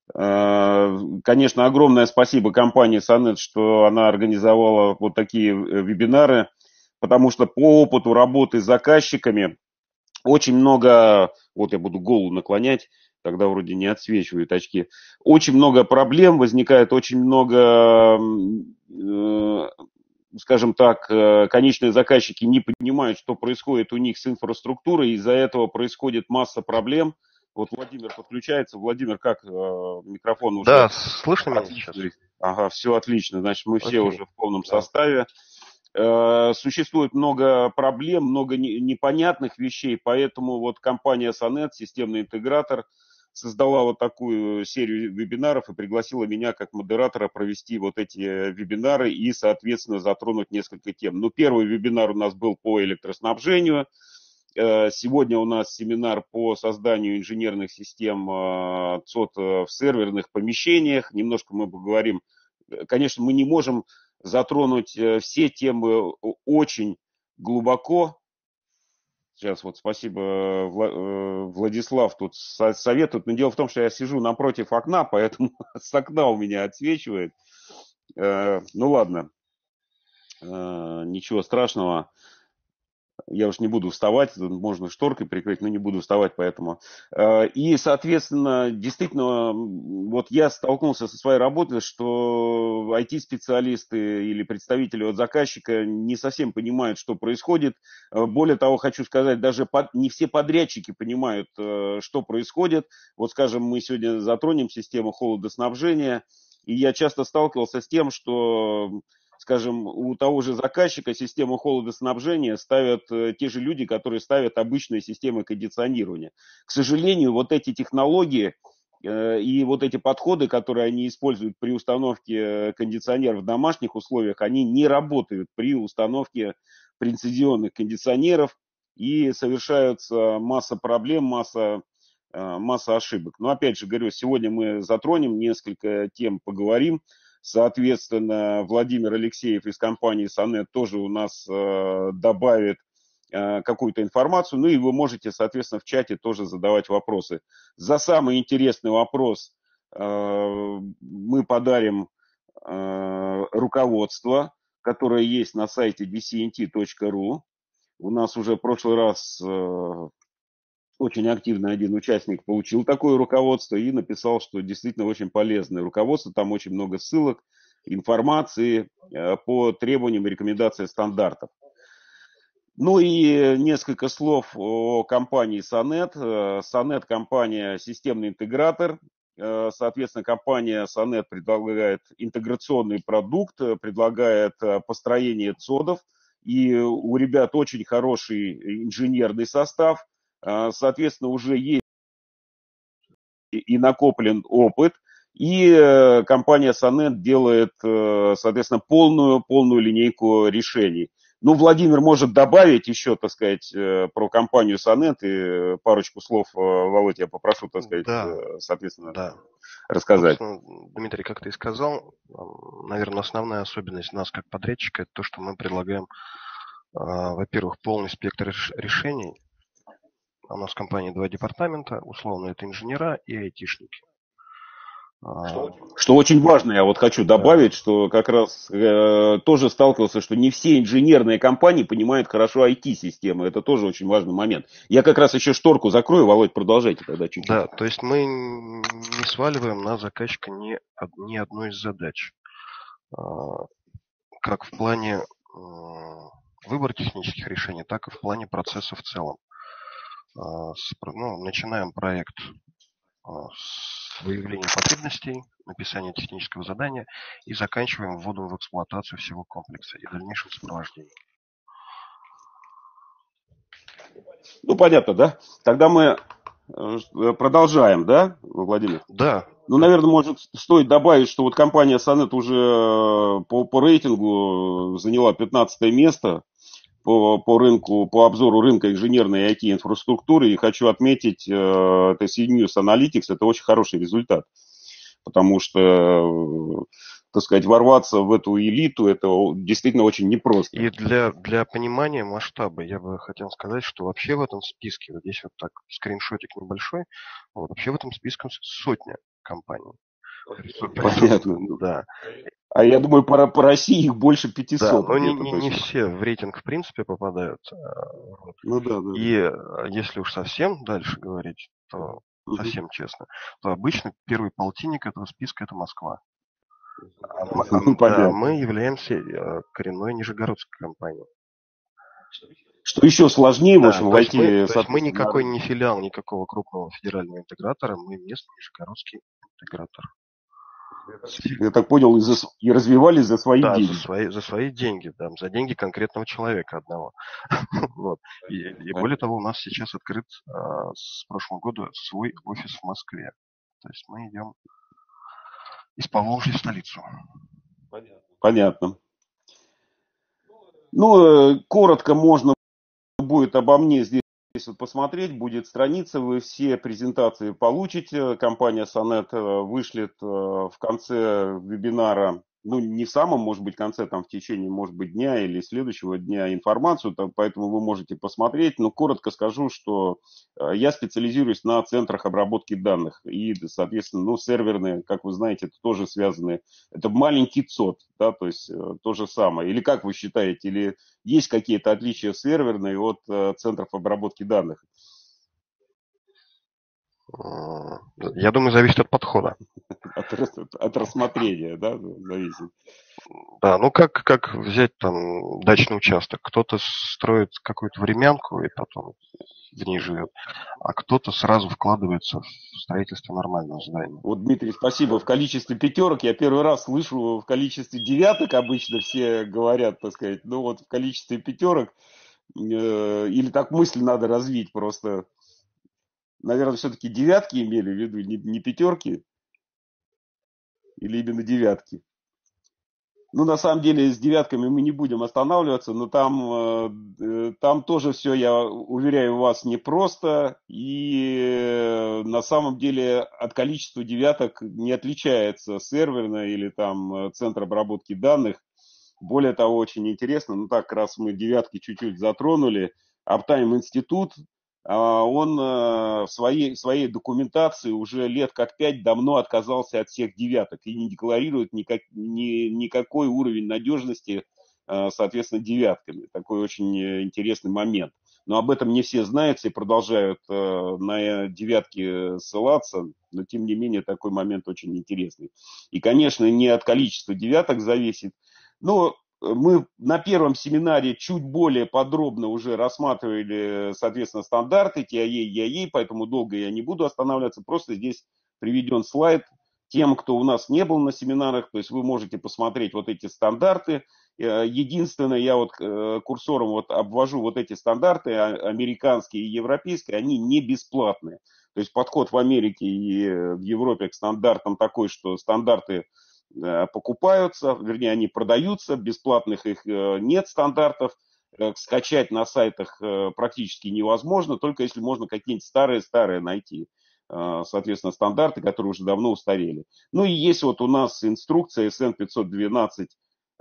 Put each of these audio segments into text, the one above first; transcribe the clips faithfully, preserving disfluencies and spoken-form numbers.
Конечно, огромное спасибо компании Сонет, что она организовала вот такие вебинары, потому что по опыту работы с заказчиками очень много, вот я буду голову наклонять, тогда вроде не отсвечивают очки, очень много проблем возникает, очень много, скажем так, конечные заказчики не понимают, что происходит у них с инфраструктурой, из-за этого происходит масса проблем. Вот Владимир подключается. Владимир, как э, микрофон уже Да, слышно меня сейчас? отлично? Ага, все отлично. Значит, мы все Окей. уже в полном Да. составе. Э, существует много проблем, много не, непонятных вещей, поэтому вот компания Сонет, системный интегратор, создала вот такую серию вебинаров и пригласила меня как модератора провести вот эти вебинары и, соответственно, затронуть несколько тем. Ну, первый вебинар у нас был по электроснабжению. Сегодня у нас семинар по созданию инженерных систем ЦОД в серверных помещениях. Немножко мы поговорим. Конечно, мы не можем затронуть все темы очень глубоко. Сейчас вот спасибо, Владислав тут советует. Но дело в том, что я сижу напротив окна, поэтому с окна у меня отсвечивает. Ну ладно, ничего страшного. Я уж не буду вставать, можно шторкой прикрыть, но не буду вставать, поэтому. И, соответственно, действительно, вот я столкнулся со своей работой, что ай ти-специалисты или представители от заказчика не совсем понимают, что происходит. Более того, хочу сказать, даже под, не все подрядчики понимают, что происходит. Вот, скажем, мы сегодня затронем систему холодоснабжения, и я часто сталкивался с тем, что... Скажем, у того же заказчика систему холодоснабжения ставят те же люди, которые ставят обычные системы кондиционирования. К сожалению, вот эти технологии и вот эти подходы, которые они используют при установке кондиционеров в домашних условиях, они не работают при установке прецизионных кондиционеров, и совершаются масса проблем, масса, масса ошибок. Но опять же говорю, сегодня мы затронем несколько тем, поговорим. Соответственно, Владимир Алексеев из компании Сонет тоже у нас э, добавит э, какую-то информацию. Ну и вы можете, соответственно, в чате тоже задавать вопросы. За самый интересный вопрос э, мы подарим э, руководство, которое есть на сайте ди си эн ти точка ру. У нас уже в прошлый раз э, очень активно один участник получил такое руководство и написал, что действительно очень полезное руководство. Там очень много ссылок, информации по требованиям и рекомендациям стандартов. Ну и несколько слов о компании Сонет. Сонет компания системный интегратор. Соответственно, компания Сонет предлагает интеграционный продукт, предлагает построение цодов. И у ребят очень хороший инженерный состав. Соответственно, уже есть и накоплен опыт, и компания Сонет делает, соответственно, полную, полную линейку решений. Ну, Владимир может добавить еще, так сказать, про компанию Сонет и парочку слов, Володь, я попрошу, так сказать, да, соответственно, да. рассказать. Собственно, Дмитрий, как ты и сказал, наверное, основная особенность нас как подрядчика – это то, что мы предлагаем, во-первых, полный спектр решений. У нас в компании два департамента, условно это инженера и айтишники. Что очень важно, я вот хочу добавить, да. Что как раз э, тоже сталкивался, что не все инженерные компании понимают хорошо ай ти-системы. Это тоже очень важный момент. Я как раз еще шторку закрою, Володь, продолжайте тогда чуть-чуть. Да, то есть мы не сваливаем на заказчика ни, ни одной из задач. Как в плане выбора технических решений, так и в плане процесса в целом. Ну, начинаем проект с выявления потребностей, написания технического задания и заканчиваем вводом в эксплуатацию всего комплекса и дальнейшим сопровождением. Ну, понятно, да? Тогда мы продолжаем, да, Владимир? Да. Ну, наверное, может стоит добавить, что вот компания Сонет уже по, по рейтингу заняла пятнадцатое место по, по рынку, по обзору рынка инженерной и ай ти-инфраструктуры. И хочу отметить, это си News Analytics, это очень хороший результат. Потому что, так сказать, ворваться в эту элиту, это действительно очень непросто. И для, для понимания масштаба я бы хотел сказать, что вообще в этом списке, вот здесь вот так скриншотик небольшой, вообще в этом списке сотня компаний. Понятно. Да. А я думаю, по, по России их больше пятисот. Да, но не, не, не все в рейтинг в принципе попадают. Ну да, да. И если уж совсем дальше говорить, то угу. совсем честно, то обычно первый полтинник этого списка – это Москва. А, ну, а, да, мы являемся коренной нижегородской компанией. Что еще сложнее, да, в общем, войти... Мы, то есть мы никакой не филиал никакого крупного федерального интегратора, мы местный нижегородский интегратор. Я так понял, и, за, и развивались за свои да, деньги. За свои, за свои деньги, да, за деньги конкретного человека одного. Вот. И, и более того, у нас сейчас открыт а, с прошлого года свой офис в Москве. То есть мы идем из Поволжья в столицу. Понятно. Ну, коротко можно будет обо мне здесь вот посмотреть, будет страница, вы все презентации получите. Компания Сонет вышлет в конце вебинара, ну не в самом, может быть, конце, там в течение, может быть, дня или следующего дня информацию, поэтому вы можете посмотреть. Но коротко скажу, что я специализируюсь на центрах обработки данных. И, соответственно, ну, серверные, как вы знаете, это тоже связаны. Это маленький цод, да, то есть то же самое. Или как вы считаете, или есть какие-то отличия серверные от центров обработки данных? Я думаю, зависит от подхода. От, от рассмотрения, да, зависит. Да, ну как, как взять там дачный участок. Кто-то строит какую-то времянку и потом в ней живет, а кто-то сразу вкладывается в строительство нормального здания. Вот, Дмитрий, спасибо. В количестве пятерок я первый раз слышу, в количестве девяток обычно все говорят, так сказать, ну вот в количестве пятерок, э, или так мысль надо развить просто. Наверное, все-таки девятки имели в виду, не, не пятерки, или именно девятки. Ну, на самом деле, с девятками мы не будем останавливаться, но там, э, там тоже все, я уверяю вас, непросто. И на самом деле от количества девяток не отличается серверная или там центр обработки данных. Более того, очень интересно, ну так, раз мы девятки чуть-чуть затронули, Uptime институт, он в своей, в своей документации уже лет как пять давно отказался от всех девяток и не декларирует никак, ни, никакой уровень надежности, соответственно, девятками. Такой очень интересный момент. Но об этом не все знают, все продолжают на девятки ссылаться, но тем не менее такой момент очень интересный. И, конечно, не от количества девяток зависит, но мы на первом семинаре чуть более подробно уже рассматривали, соответственно, стандарты ти эй эй, и эй эй, поэтому долго я не буду останавливаться. Просто здесь приведен слайд тем, кто у нас не был на семинарах. То есть вы можете посмотреть вот эти стандарты. Единственное, я вот курсором вот обвожу вот эти стандарты, американские и европейские, они не бесплатные. То есть подход в Америке и в Европе к стандартам такой, что стандарты покупаются, вернее, они продаются, бесплатных их нет стандартов, скачать на сайтах практически невозможно, только если можно какие-нибудь старые-старые найти, соответственно, стандарты, которые уже давно устарели. Ну и есть вот у нас инструкция эс эн пятьсот двенадцать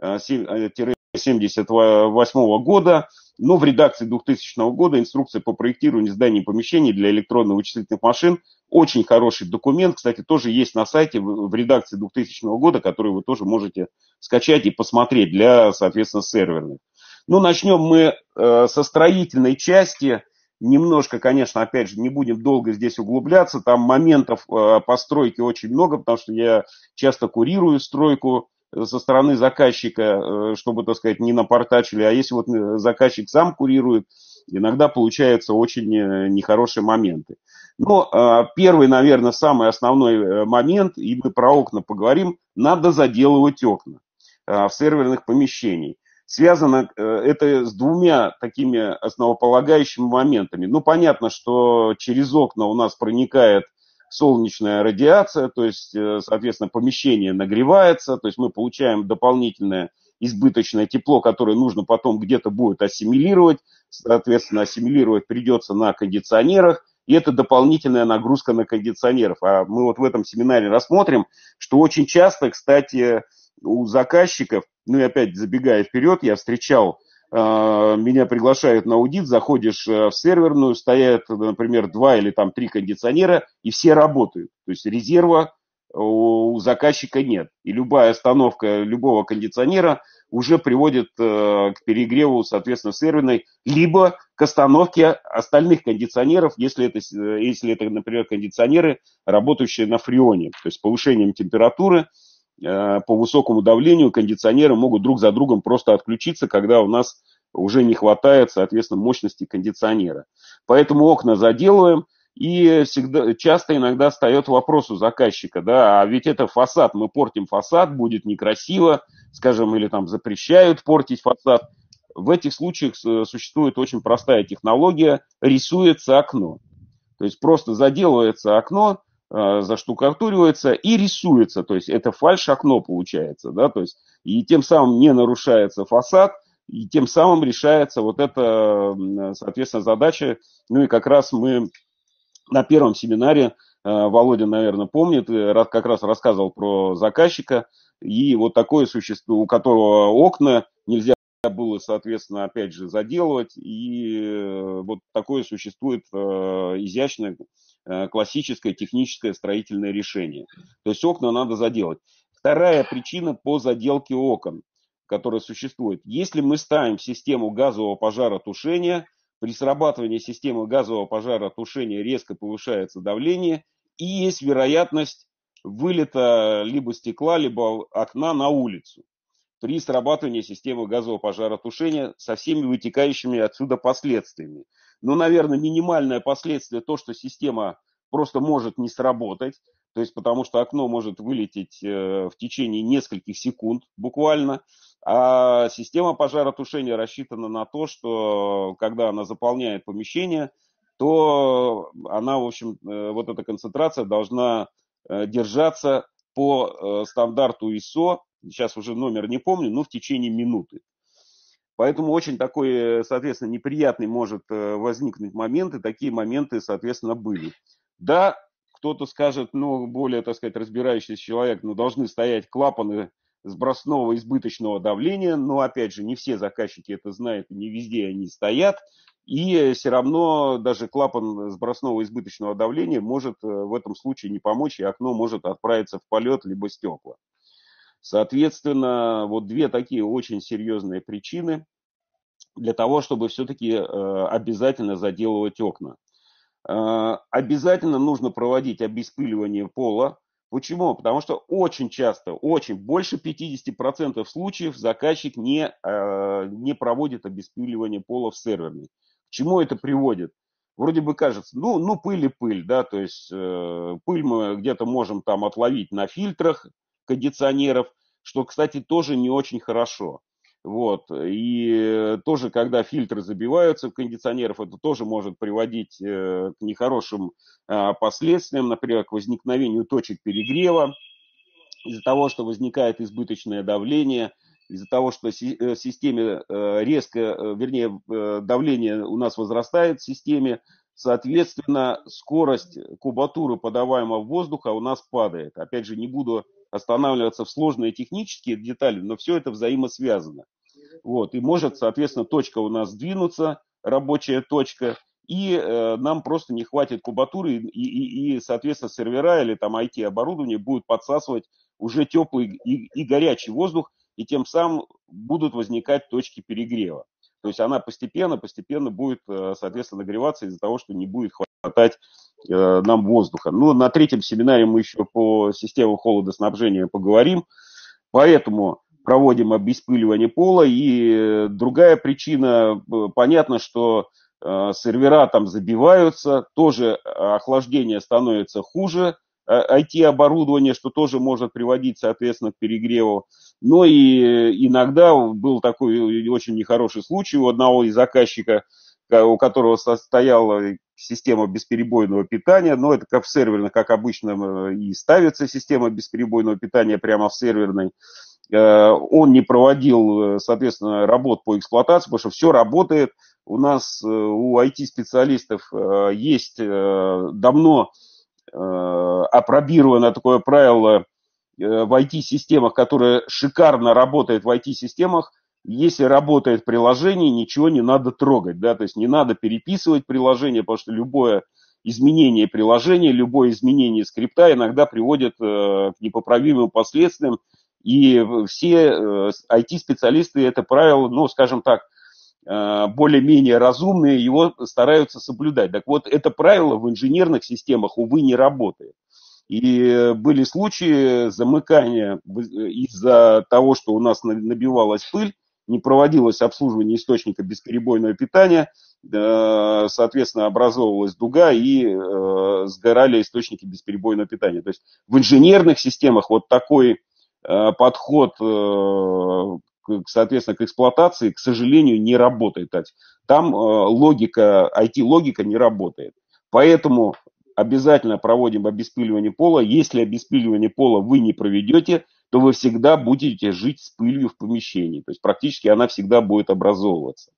семьдесят восьмого года, но в редакции двухтысячного года инструкция по проектированию зданий и помещений для электронно-вычислительных машин. Очень хороший документ, кстати, тоже есть на сайте в редакции двухтысячного года, который вы тоже можете скачать и посмотреть для, соответственно, серверных. Ну, начнем мы э, со строительной части. Немножко, конечно, опять же, не будем долго здесь углубляться. Там моментов э, постройки очень много, потому что я часто курирую стройку со стороны заказчика, чтобы, так сказать, не напортачили. А если вот заказчик сам курирует, иногда получаются очень нехорошие моменты. Но первый, наверное, самый основной момент, и мы про окна поговорим, надо заделывать окна в серверных помещениях. Связано это с двумя такими основополагающими моментами. Ну, понятно, что через окна у нас проникает солнечная радиация, то есть, соответственно, помещение нагревается, то есть мы получаем дополнительное избыточное тепло, которое нужно потом где-то будет ассимилировать, соответственно, ассимилировать придется на кондиционерах, и это дополнительная нагрузка на кондиционеров. А мы вот в этом семинаре рассмотрим, что очень часто, кстати, у заказчиков, ну и опять забегая вперед, я встречал, меня приглашают на аудит, заходишь в серверную, стоят, например, два или там три кондиционера, и все работают. То есть резерва у заказчика нет. И любая остановка любого кондиционера уже приводит к перегреву, соответственно, серверной, либо к остановке остальных кондиционеров, если это, если это, например, кондиционеры, работающие на фреоне. То есть с повышением температуры по высокому давлению кондиционеры могут друг за другом просто отключиться, когда у нас уже не хватает, соответственно, мощности кондиционера. Поэтому окна заделываем. И всегда, часто иногда встает вопрос у заказчика, да, а ведь это фасад, мы портим фасад, будет некрасиво, скажем, или там запрещают портить фасад. В этих случаях существует очень простая технология, рисуется окно. То есть просто заделывается окно, заштукатуривается и рисуется, то есть это фальш-окно получается, да, то есть и тем самым не нарушается фасад, и тем самым решается вот эта, соответственно, задача, ну и как раз мы на первом семинаре, Володя, наверное, помнит, как раз рассказывал про заказчика, и вот такое существо, у которого окна нельзя было, соответственно, опять же, заделывать, и вот такое существует изящное, классическое, техническое строительное решение. То есть окна надо заделать. Вторая причина по заделке окон, которая существует. Если мы ставим систему газового пожаротушения, при срабатывании системы газового пожаротушения резко повышается давление и есть вероятность вылета либо стекла, либо окна на улицу при срабатывании системы газового пожаротушения со всеми вытекающими отсюда последствиями. Но, наверное, минимальное последствие то, что система просто может не сработать, то есть потому что окно может вылететь в течение нескольких секунд буквально, а система пожаротушения рассчитана на то, что когда она заполняет помещение, то она, в общем, вот эта концентрация должна держаться по стандарту ай эс о, сейчас уже номер не помню, но в течение минуты. Поэтому очень такой, соответственно, неприятный может возникнуть момент, и такие моменты, соответственно, были. Да, кто-то скажет, ну, более, так сказать, разбирающийся человек, ну, должны стоять клапаны сбросного избыточного давления, но, опять же, не все заказчики это знают, и не везде они стоят, и все равно даже клапан сбросного избыточного давления может в этом случае не помочь, и окно может отправиться в полет, либо стекла. Соответственно, вот две такие очень серьезные причины для того, чтобы все-таки обязательно заделывать окна. Обязательно нужно проводить обеспыливание пола. Почему? Потому что очень часто, очень, больше пятьдесят процентов случаев заказчик не, не проводит обеспыливание пола в серверной. К чему это приводит? Вроде бы кажется, ну, ну пыль и пыль, да, то есть э, пыль мы где-то можем там отловить на фильтрах кондиционеров, что, кстати, тоже не очень хорошо. Вот. И тоже, когда фильтры забиваются в кондиционеров, это тоже может приводить к нехорошим последствиям, например, к возникновению точек перегрева, из-за того, что возникает избыточное давление, из-за того, что в системе резко, вернее, давление у нас возрастает в системе, соответственно, скорость кубатуры подаваемого воздуха у нас падает. Опять же, не буду останавливаться в сложные технические детали, но все это взаимосвязано. Вот, и может, соответственно, точка у нас сдвинуться, рабочая точка, и э, нам просто не хватит кубатуры, и, и, и, соответственно, сервера или там ай ти-оборудование будут подсасывать уже теплый и, и горячий воздух, и тем самым будут возникать точки перегрева. То есть она постепенно, постепенно будет, соответственно, нагреваться из-за того, что не будет хватать э, нам воздуха. Ну, на третьем семинаре мы еще по системам холодоснабжения поговорим, поэтому проводим обеспыливание пола. И другая причина, понятно, что э, сервера там забиваются, тоже охлаждение становится хуже, ай ти-оборудование, что тоже может приводить, соответственно, к перегреву. Но и иногда был такой очень нехороший случай у одного из заказчика, у которого состояла система бесперебойного питания. Но это как в серверной, как обычно, и ставится система бесперебойного питания прямо в серверной. Он не проводил, соответственно, работ по эксплуатации, потому что все работает. У нас, у ай ти-специалистов есть давно апробировано такое правило в ай ти-системах, которое шикарно работает в ай ти-системах. Если работает приложение, ничего не надо трогать, да, то есть не надо переписывать приложение, потому что любое изменение приложения, любое изменение скрипта иногда приводит к непоправимым последствиям. И все ай ти-специалисты это правило, ну, скажем так, более-менее разумные, его стараются соблюдать. Так вот, это правило в инженерных системах, увы, не работает. И были случаи замыкания из-за того, что у нас набивалась пыль, не проводилось обслуживание источника бесперебойного питания, соответственно, образовывалась дуга и сгорали источники бесперебойного питания. То есть в инженерных системах вот такой подход, соответственно, к эксплуатации, к сожалению, не работает. Там логика, ай ти-логика не работает. Поэтому обязательно проводим обеспыливание пола. Если обеспыливание пола вы не проведете, то вы всегда будете жить с пылью в помещении. То есть практически она всегда будет образовываться.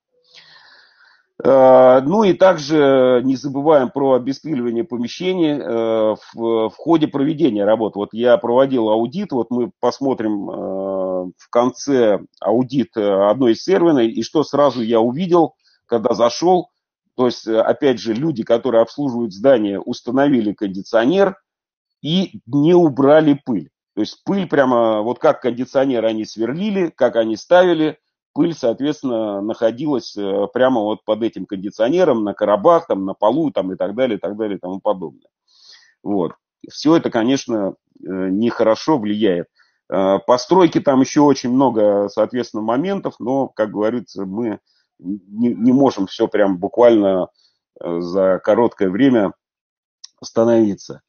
Ну и также не забываем про обеспыливание помещений в ходе проведения работ. Вот я проводил аудит, вот мы посмотрим в конце аудит одной из серверной, и что сразу я увидел, когда зашел. То есть, опять же, люди, которые обслуживают здание, установили кондиционер и не убрали пыль. То есть пыль прямо, вот как кондиционер они сверлили, как они ставили, пыль, соответственно, находилась прямо вот под этим кондиционером, на коробах, там, на полу там, и так далее, и так далее, и тому подобное. Вот. Все это, конечно, нехорошо влияет. По стройке там еще очень много, соответственно, моментов, но, как говорится, мы не, не можем все прям буквально за короткое время остановиться.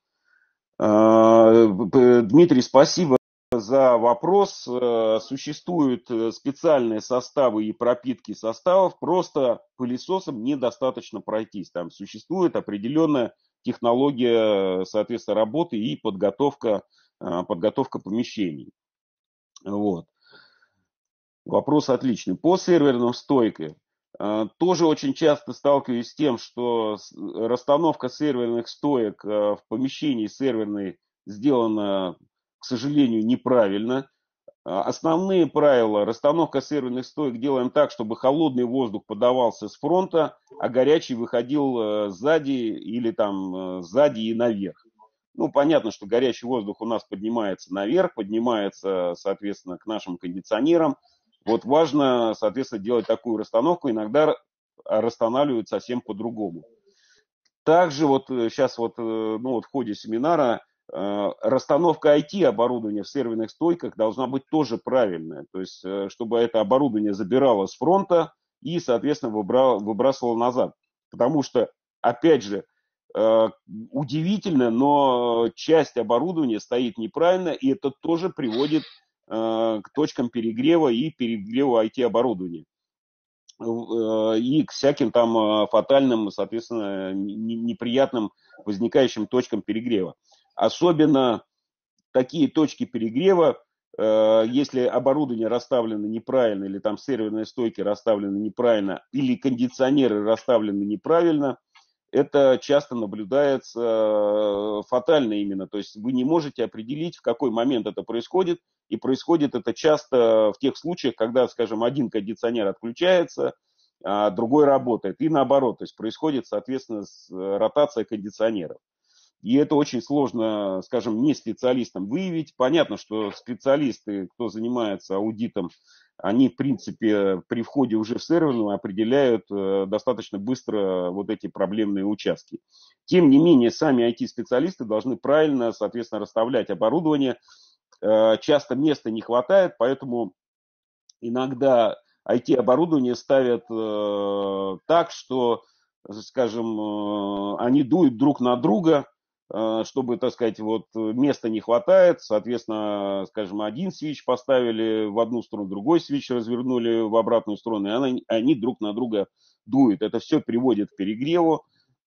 Дмитрий, спасибо за вопрос. Существуют специальные составы и пропитки составов, просто пылесосом недостаточно пройтись. Там существует определенная технология, соответственно, работы и подготовка, подготовка помещений. Вот. Вопрос отличный. По серверным стойкам тоже очень часто сталкиваюсь с тем, что расстановка серверных стоек в помещении серверной сделана, к сожалению, неправильно. Основные правила: расстановка серверных стоек делаем так, чтобы холодный воздух подавался с фронта, а горячий выходил сзади или там сзади и наверх. Ну, понятно, что горячий воздух у нас поднимается наверх, поднимается, соответственно, к нашим кондиционерам. Вот важно, соответственно, делать такую расстановку. Иногда расстанавливают совсем по-другому. Также вот сейчас вот, ну, вот в ходе семинара расстановка ай ти-оборудования в серверных стойках должна быть тоже правильная. То есть, чтобы это оборудование забирало с фронта и, соответственно, выбрасывало назад. Потому что, опять же, удивительно, но часть оборудования стоит неправильно, и это тоже приводит к точкам перегрева и перегреву ай ти-оборудования. И к всяким там фатальным, соответственно, неприятным возникающим точкам перегрева. Особенно такие точки перегрева, если оборудование расставлено неправильно, или там серверные стойки расставлены неправильно, или кондиционеры расставлены неправильно, это часто наблюдается фатально именно. То есть вы не можете определить, в какой момент это происходит. И происходит это часто в тех случаях, когда, скажем, один кондиционер отключается, а другой работает. И наоборот. То есть происходит, соответственно, ротация кондиционеров. И это очень сложно, скажем, не специалистам выявить. Понятно, что специалисты, кто занимается аудитом, они, в принципе, при входе уже в серверную определяют достаточно быстро вот эти проблемные участки. Тем не менее, сами ай ти-специалисты должны правильно, соответственно, расставлять оборудование. Часто места не хватает, поэтому иногда ай ти-оборудование ставят так, что, скажем, они дуют друг на друга, чтобы, так сказать, вот места не хватает, соответственно, скажем, один свич поставили в одну сторону, другой свич развернули в обратную сторону, и они, они друг на друга дуют. Это все приводит к перегреву.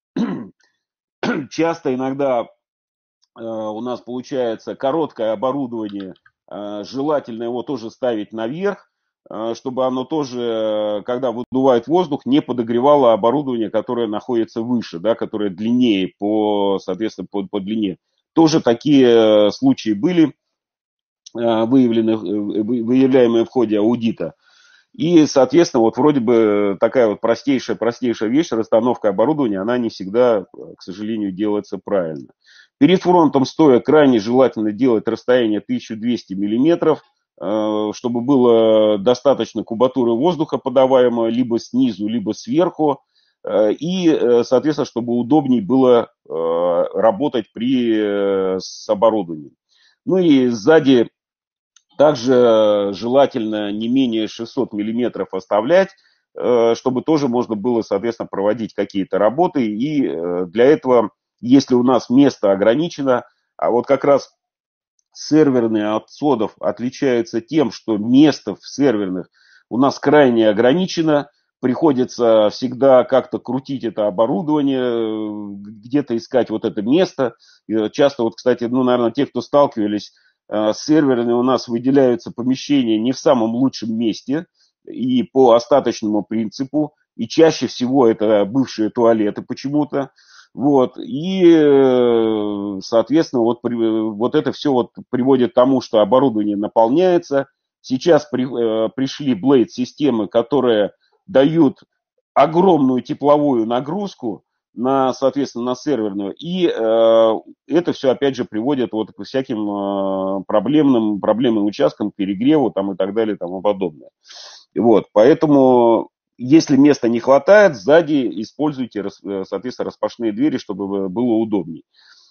Часто иногда у нас получается короткое оборудование, желательно его тоже ставить наверх, чтобы оно тоже, когда выдувает воздух, не подогревало оборудование, которое находится выше, да, которое длиннее, по, соответственно, по, по длине. Тоже такие случаи были выявлены, выявляемые в ходе аудита. И, соответственно, вот вроде бы такая вот простейшая, простейшая вещь, расстановка оборудования, она не всегда, к сожалению, делается правильно. Перед фронтом стоя крайне желательно делать расстояние тысяча двести миллиметров, чтобы было достаточно кубатуры воздуха подаваемого либо снизу, либо сверху, и, соответственно, чтобы удобнее было работать при, с оборудованием. Ну и сзади также желательно не менее шестьсот миллиметров оставлять, чтобы тоже можно было, соответственно, проводить какие-то работы. И для этого, если у нас место ограничено, а вот как раз серверные от содов отличаются тем, что место в серверных у нас крайне ограничено, приходится всегда как-то крутить это оборудование, где-то искать вот это место. И часто, вот, кстати, ну, наверное, те, кто сталкивались с серверами, у нас выделяются помещения не в самом лучшем месте и по остаточному принципу, и чаще всего это бывшие туалеты почему-то. Вот, и, соответственно, вот, вот это все вот приводит к тому, что оборудование наполняется. Сейчас при, пришли Blade-системы, которые дают огромную тепловую нагрузку на, соответственно, на серверную, и э, это все, опять же, приводит вот к всяким э, проблемным, проблемным участкам, перегреву там, и так далее и тому подобное. Вот, поэтому, если места не хватает, сзади используйте, соответственно, распашные двери, чтобы было удобнее.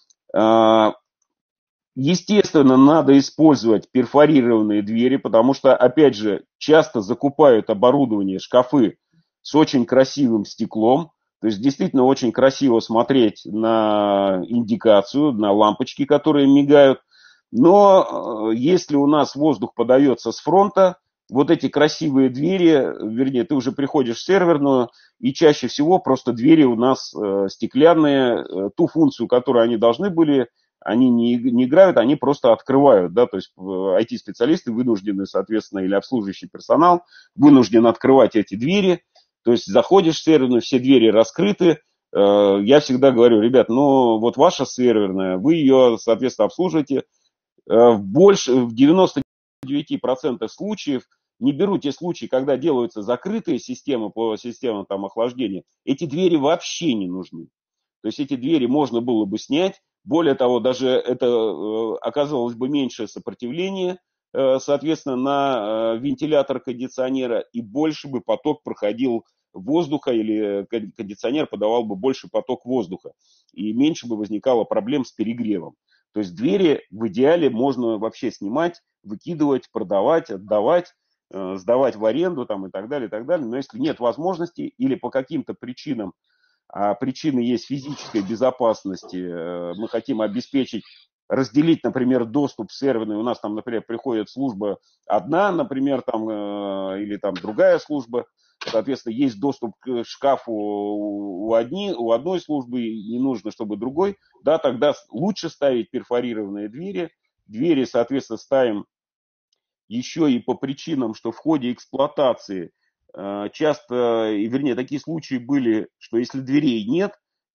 Естественно, надо использовать перфорированные двери, потому что, опять же, часто закупают оборудование, шкафы с очень красивым стеклом. То есть действительно очень красиво смотреть на индикацию, на лампочки, которые мигают. Но если у нас воздух подается с фронта, вот эти красивые двери, вернее, ты уже приходишь в серверную, и чаще всего просто двери у нас стеклянные, ту функцию, которую они должны были, они не, не играют, они просто открывают, да, то есть ай ти-специалисты вынуждены, соответственно, или обслуживающий персонал вынужден открывать эти двери, то есть заходишь в серверную, все двери раскрыты. Я всегда говорю, ребят, ну вот ваша серверная, вы ее, соответственно, обслуживаете. Больше, в девяноста девяти процентах случаев, не беру те случаи, когда делаются закрытые системы по системам там, охлаждения, эти двери вообще не нужны. То есть эти двери можно было бы снять. Более того, даже это оказывалось бы меньшее сопротивление, соответственно, на вентилятор кондиционера, и больше бы поток проходил воздуха, или кондиционер подавал бы больше поток воздуха, и меньше бы возникало проблем с перегревом. То есть двери в идеале можно вообще снимать, выкидывать, продавать, отдавать, сдавать в аренду там, и так далее, и так далее. Но если нет возможности или по каким-то причинам, а причины есть физической безопасности, мы хотим обеспечить, разделить, например, доступ серверный, у нас там, например, приходит служба одна, например, там, или там другая служба, соответственно, есть доступ к шкафу у, одни, у одной службы, не нужно, чтобы другой, да, тогда лучше ставить перфорированные двери, двери, соответственно, ставим еще и по причинам, что в ходе эксплуатации часто, и вернее, такие случаи были, что если дверей нет,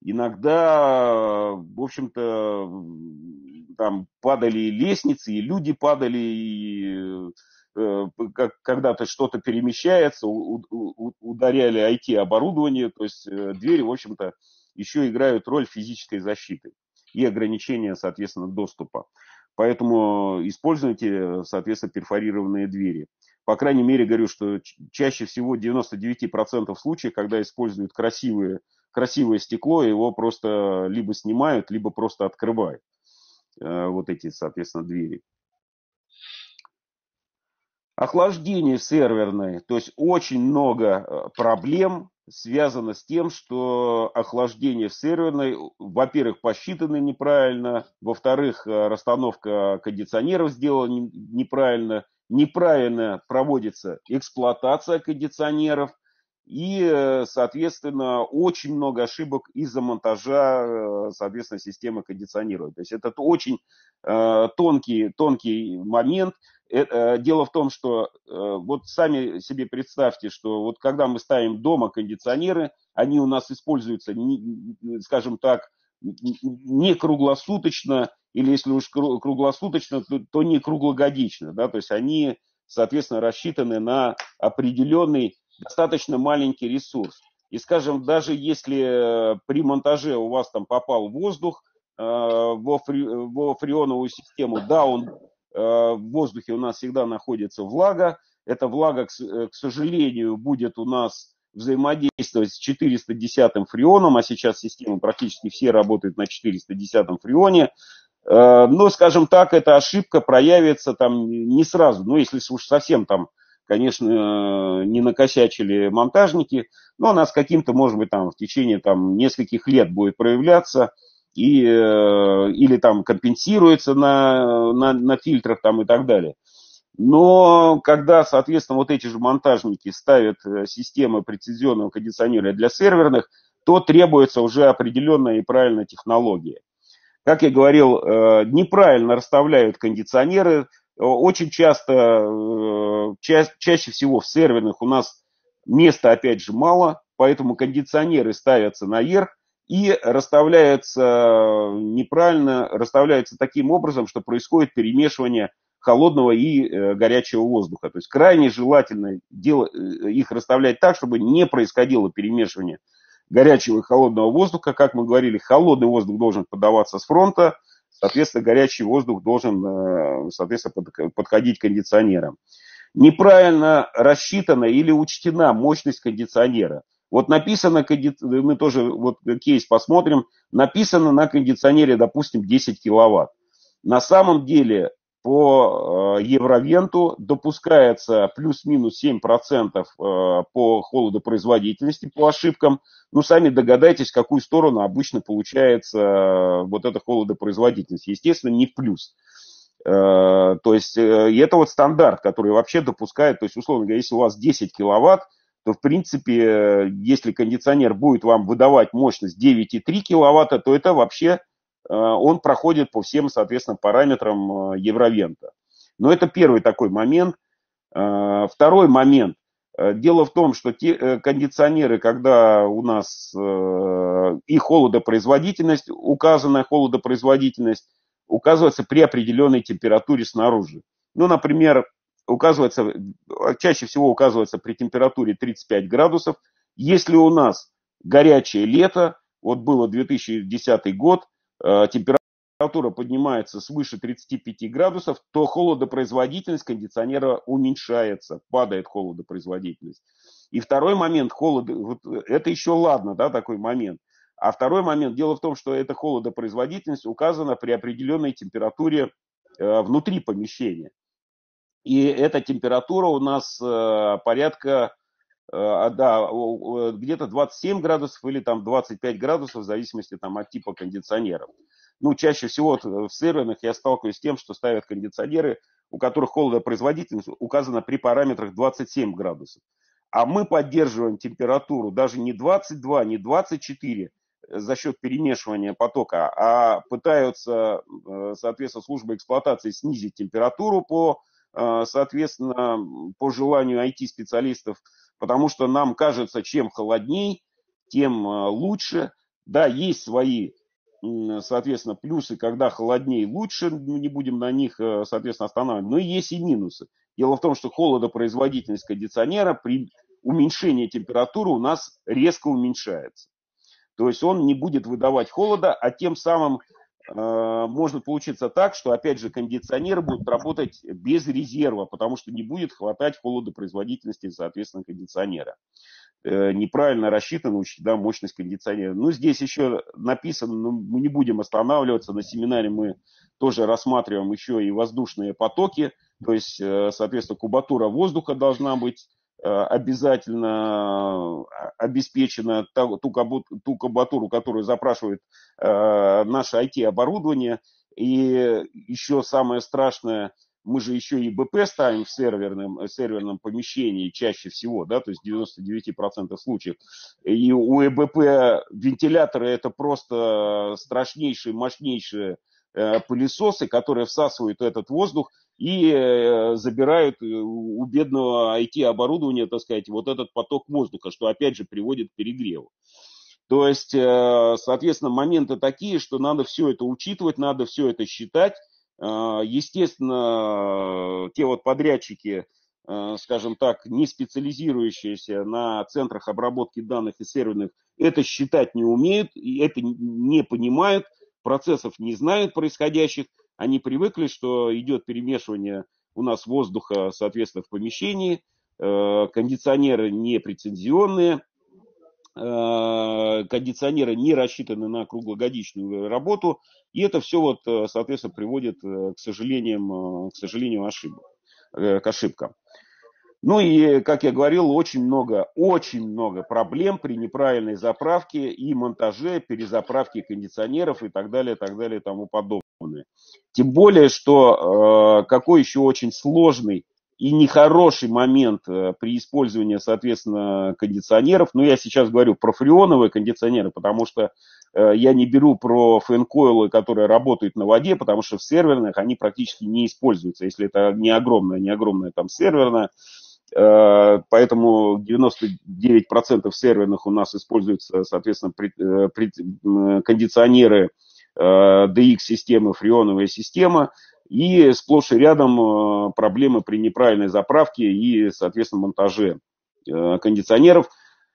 иногда, в общем-то, там падали лестницы, и люди падали, и когда-то что-то перемещается, ударяли ай ти-оборудование, то есть двери, в общем-то, еще играют роль физической защиты и ограничения, соответственно, доступа. Поэтому используйте, соответственно, перфорированные двери. По крайней мере, говорю, что чаще всего в девяноста девяти процентах случаев, когда используют красивые, красивое стекло, его просто либо снимают, либо просто открывают. Вот эти, соответственно, двери. Охлаждение серверное, то есть очень много проблем связано с тем, что охлаждение в серверной, во-первых, посчитано неправильно, во-вторых, расстановка кондиционеров сделана неправильно, неправильно проводится эксплуатация кондиционеров, и, соответственно, очень много ошибок из-за монтажа, соответственно, системы кондиционирования. То есть это очень тонкий, тонкий момент. Дело в том, что вот сами себе представьте, что вот когда мы ставим дома кондиционеры, они у нас используются, скажем так, не круглосуточно, или если уж круглосуточно, то, то не круглогодично, да, то есть они соответственно, рассчитаны на определенный достаточно маленький ресурс. И, скажем, даже если при монтаже у вас там попал воздух э, во, фри, во фреоновую систему, да, он, э, в воздухе у нас всегда находится влага. Эта влага, к, к сожалению, будет у нас взаимодействовать с четыреста десятым фреоном, а сейчас системы практически все работают на четыреста десятом фреоне. Но, скажем так, эта ошибка проявится там не сразу. Ну, если уж совсем там, конечно, не накосячили монтажники, но она с каким-то, может быть, там в течение там нескольких лет будет проявляться и, или там компенсируется на, на, на фильтрах там и так далее. Но когда, соответственно, вот эти же монтажники ставят системы прецизионного кондиционера для серверных, то требуется уже определенная и правильная технология. Как я говорил, неправильно расставляют кондиционеры. Очень часто, ча- чаще всего в серверных у нас места, опять же, мало, поэтому кондиционеры ставятся наверх и расставляются неправильно, расставляются таким образом, что происходит перемешивание холодного и э, горячего воздуха. То есть крайне желательно дел, их расставлять так, чтобы не происходило перемешивание горячего и холодного воздуха. Как мы говорили, холодный воздух должен подаваться с фронта, соответственно, горячий воздух должен, э, соответственно, под, подходить к кондиционерам. Неправильно рассчитана или учтена мощность кондиционера. Вот написано, мы тоже вот кейс посмотрим, написано на кондиционере, допустим, десять киловатт. На самом деле по Евровенту допускается плюс-минус семь процентов по холодопроизводительности, по ошибкам. Ну, сами догадайтесь, в какую сторону обычно получается вот эта холодопроизводительность. Естественно, не в плюс. То есть, это вот стандарт, который вообще допускает, то есть, условно говоря, если у вас десять киловатт, то, в принципе, если кондиционер будет вам выдавать мощность девять и три киловатта, то это вообще он проходит по всем, соответственно, параметрам Евровента. Но это первый такой момент. Второй момент. Дело в том, что те кондиционеры, когда у нас и холодопроизводительность, указанная холодопроизводительность, указывается при определенной температуре снаружи. Ну, например, указывается, чаще всего указывается при температуре тридцать пять градусов. Если у нас горячее лето, вот было две тысячи десятый год, температура поднимается свыше тридцати пяти градусов, то холодопроизводительность кондиционера уменьшается, падает холодопроизводительность. И второй момент, холод, вот это еще ладно, да, такой момент. А второй момент, дело в том, что эта холодопроизводительность указана при определенной температуре э, внутри помещения. И эта температура у нас э, порядка, э, да, где-то двадцать семь градусов или там двадцать пять градусов, в зависимости там, от типа кондиционеров. Ну, чаще всего в серверных я сталкиваюсь с тем, что ставят кондиционеры, у которых холодопроизводительность указана при параметрах двадцать семь градусов. А мы поддерживаем температуру даже не двадцать два, не двадцать четыре за счет перемешивания потока, а пытаются, соответственно, службы эксплуатации снизить температуру по, соответственно, по желанию ай ти-специалистов, потому что нам кажется, чем холодней, тем лучше. Да, есть свои, соответственно, плюсы, когда холоднее лучше, мы не будем на них, соответственно, останавливаться, но есть и минусы. Дело в том, что холодопроизводительность кондиционера при уменьшении температуры у нас резко уменьшается. То есть он не будет выдавать холода, а тем самым э, может получиться так, что, опять же, кондиционеры будут работать без резерва, потому что не будет хватать холодопроизводительности, соответственно, кондиционера. Э, неправильно рассчитана, да, мощность кондиционера. Ну, здесь еще написано, ну, мы не будем останавливаться, на семинаре мы тоже рассматриваем еще и воздушные потоки, то есть, э, соответственно, кубатура воздуха должна быть обязательно обеспечена ту, ту кубатуру, которую запрашивает э, наше ай ти-оборудование. И еще самое страшное, мы же еще и БП ставим в серверном, серверном помещении чаще всего, да, то есть в девяноста девяти процентах случаев. И у ЭБП вентиляторы это просто страшнейшие, мощнейшие э, пылесосы, которые всасывают этот воздух и забирают у бедного ай ти-оборудования, так сказать, вот этот поток воздуха, что опять же приводит к перегреву. То есть, соответственно, моменты такие, что надо все это учитывать, надо все это считать, Естественно, те вот подрядчики, скажем так, не специализирующиеся на центрах обработки данных и серверных, это считать не умеют, и это не понимают, процессов не знают происходящих. Они привыкли, что идет перемешивание у нас воздуха, соответственно, в помещении, кондиционеры не прецензионные, кондиционеры не рассчитаны на круглогодичную работу, и это все, вот, соответственно, приводит к сожалению, к сожалению ошибок, к ошибкам. Ну и, как я говорил, очень много, очень много проблем при неправильной заправке и монтаже, перезаправке кондиционеров и так далее, так далее и тому подобное. Тем более, что э, какой еще очень сложный и нехороший момент при использовании, соответственно, кондиционеров. Ну, я сейчас говорю про фреоновые кондиционеры, потому что э, я не беру про фэн-койлы, которые работают на воде, потому что в серверных они практически не используются, если это не огромная, не огромная там серверная. Э, поэтому девяносто девять процентов серверных у нас используются, соответственно, при, э, при, э, кондиционеры э, ди икс-системы, фреоновая система. И сплошь и рядом проблемы при неправильной заправке и, соответственно, монтаже кондиционеров.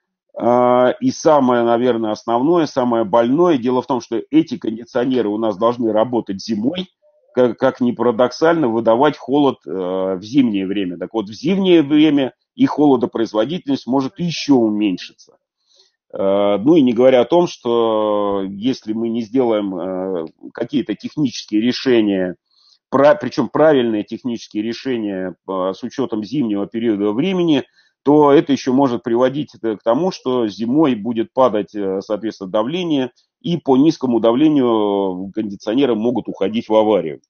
И самое, наверное, основное, самое больное, дело в том, что эти кондиционеры у нас должны работать зимой, как, как ни парадоксально, выдавать холод в зимнее время. Так вот, в зимнее время их холодопроизводительность может еще уменьшиться. Ну и не говоря о том, что если мы не сделаем какие-то технические решения, причем правильные технические решения с учетом зимнего периода времени, то это еще может приводить к тому, что зимой будет падать, соответственно, давление, и по низкому давлению кондиционеры могут уходить в аварию.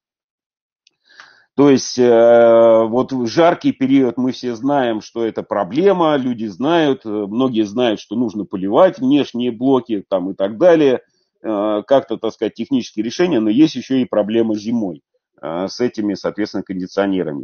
То есть вот в жаркий период мы все знаем, что это проблема, люди знают, многие знают, что нужно поливать внешние блоки там, и так далее, как-то, так сказать, технические решения, но есть еще и проблема зимой с этими, соответственно, кондиционерами.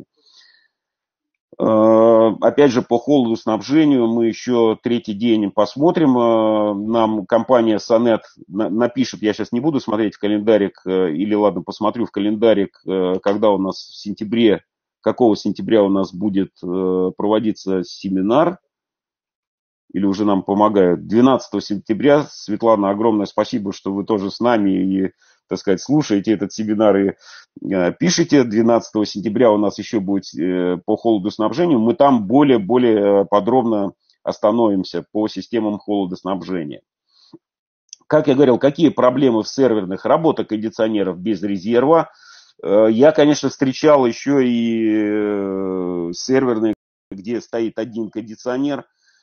Опять же, по холодоснабжению мы еще третий день посмотрим. Нам компания Сонет напишет, я сейчас не буду смотреть в календарик, или ладно, посмотрю в календарик, когда у нас в сентябре, какого сентября у нас будет проводиться семинар, или уже нам помогают. двенадцатого сентября, Светлана, огромное спасибо, что вы тоже с нами и, так сказать, слушаете этот семинар и э, пишете. двенадцатого сентября у нас еще будет э, по холодоснабжению. Мы там более-более подробно остановимся по системам холодоснабжения. Как я говорил, какие проблемы в серверных? Работа кондиционеров без резерва. Э, я, конечно, встречал еще и э, серверные, где стоит один кондиционер.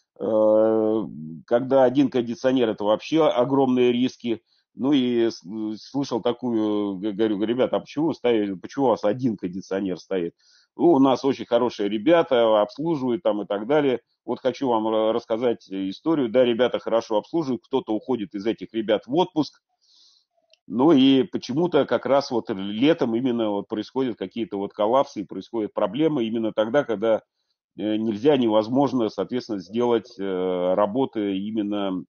Когда один кондиционер, это вообще огромные риски. Ну и слышал такую, говорю, ребята, а почему, ставили, почему у вас один кондиционер стоит? Ну, у нас очень хорошие ребята, обслуживают там и так далее. Вот хочу вам рассказать историю. Да, ребята хорошо обслуживают, кто-то уходит из этих ребят в отпуск. Ну и почему-то как раз вот летом именно вот происходят какие-то вот коллапсы, происходят проблемы именно тогда, когда нельзя, невозможно, соответственно, сделать э, работы именно,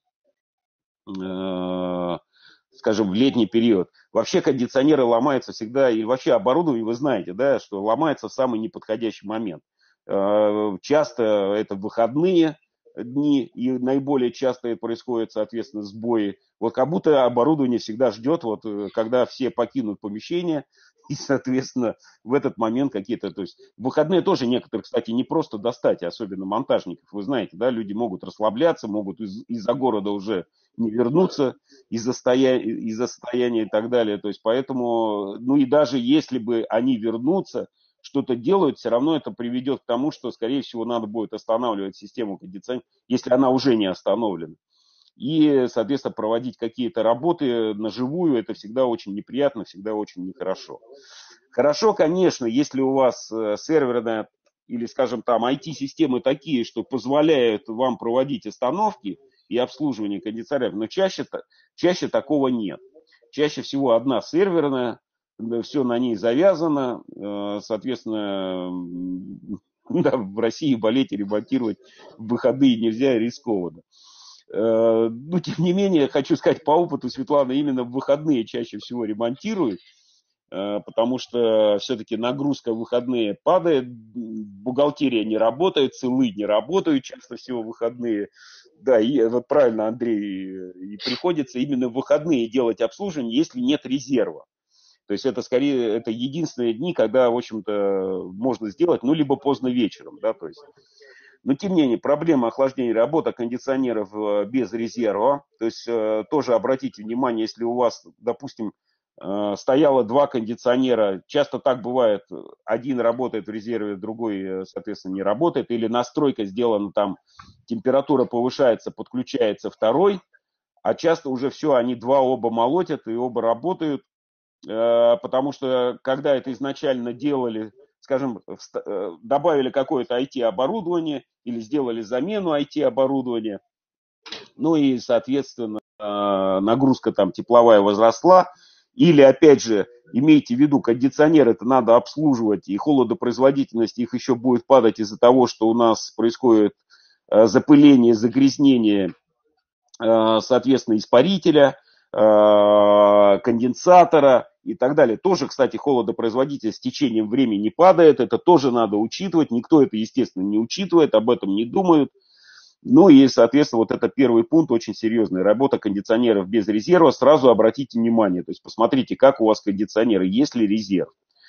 э, скажем, в летний период. Вообще кондиционеры ломаются всегда, и вообще оборудование, вы знаете, да, что ломается в самый неподходящий момент. Э, часто это выходные дни, и наиболее часто происходят, соответственно, сбои. Вот как будто оборудование всегда ждет, вот, когда все покинут помещение, и, соответственно, в этот момент какие-то, то есть в выходные тоже некоторые, кстати, не просто достать, особенно монтажников, вы знаете, да, люди могут расслабляться, могут из- из-за города уже не вернуться, из-за стоя... из-за состояния и так далее, то есть поэтому, ну и даже если бы они вернутся, что-то делают, все равно это приведет к тому, что, скорее всего, надо будет останавливать систему кондиционирования, если она уже не остановлена. И, соответственно, проводить какие-то работы наживую, это всегда очень неприятно, всегда очень нехорошо. Хорошо, конечно, если у вас серверная или, скажем, там ай ти-системы такие, что позволяют вам проводить остановки и обслуживание кондиционеров, но чаще, чаще такого нет. Чаще всего одна серверная, все на ней завязано, соответственно, да, в России болеть и ремонтировать в выходные нельзя, рискованно. Но, тем не менее, хочу сказать по опыту, Светлана именно в выходные чаще всего ремонтирует. потому что все-таки нагрузка в выходные падает, бухгалтерия не работает, целы не работают часто всего в выходные. Да, и вот правильно, Андрей, и приходится именно в выходные делать обслуживание, если нет резерва. То есть это скорее, это единственные дни, когда, в общем-то, можно сделать, ну, либо поздно вечером, да, то есть. Но, тем не менее, проблема охлаждения, работа кондиционеров без резерва, то есть тоже обратите внимание, если у вас, допустим, стояло два кондиционера, часто так бывает, один работает в резерве, другой, соответственно, не работает, или настройка сделана там, температура повышается, подключается второй, а часто уже все, они два оба молотят и оба работают, потому что когда это изначально делали, скажем, добавили какое-то ай ти-оборудование или сделали замену ай ти-оборудования, ну и, соответственно, нагрузка там тепловая возросла, или, опять же, имейте в виду, кондиционеры это надо обслуживать, и холодопроизводительность их еще будет падать из-за того, что у нас происходит запыление, загрязнение, соответственно, испарителя, конденсатора и так далее. Тоже, кстати, холодопроизводительность с течением времени падает, это тоже надо учитывать, никто это, естественно, не учитывает, об этом не думают. Ну и, соответственно, вот это первый пункт, очень серьезный. Работа кондиционеров без резерва. Сразу обратите внимание, то есть посмотрите, как у вас кондиционеры, есть ли резерв.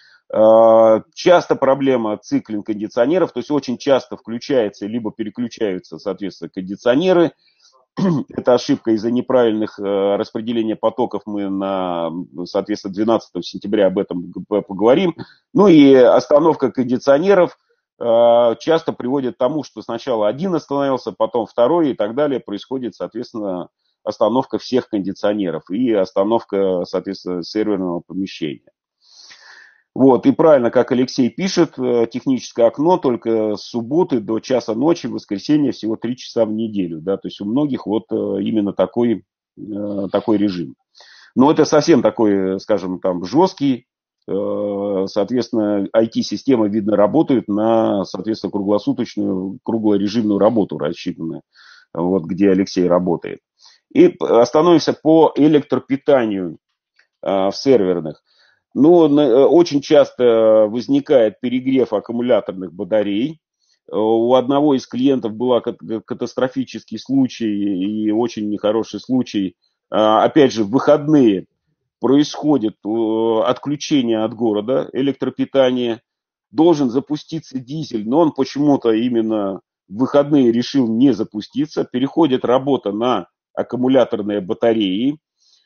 Часто проблема циклинг кондиционеров, то есть очень часто включаются, либо переключаются, соответственно, кондиционеры. Это ошибка из-за неправильных распределения потоков. Мы, на, соответственно, двенадцатого сентября об этом поговорим. Ну и остановка кондиционеров часто приводит к тому, что сначала один остановился, потом второй и так далее. Происходит, соответственно, остановка всех кондиционеров и остановка, соответственно, серверного помещения. Вот, и правильно, как Алексей пишет, техническое окно только с субботы до часа ночи, в воскресенье всего три часа в неделю. Да, то есть у многих вот именно такой, такой режим. Но это совсем такой, скажем, там жесткий. Соответственно, ай ти-системы, видно, работают на, соответственно, круглосуточную, круглорежимную работу рассчитанную, вот где Алексей работает. И остановимся по электропитанию в серверных. Но очень часто возникает перегрев аккумуляторных батарей. У одного из клиентов был катастрофический случай и очень нехороший случай. Опять же, в выходные происходит отключение от города, электропитание. Должен запуститься дизель, но он почему-то именно в выходные решил не запуститься. Переходит работа на аккумуляторные батареи.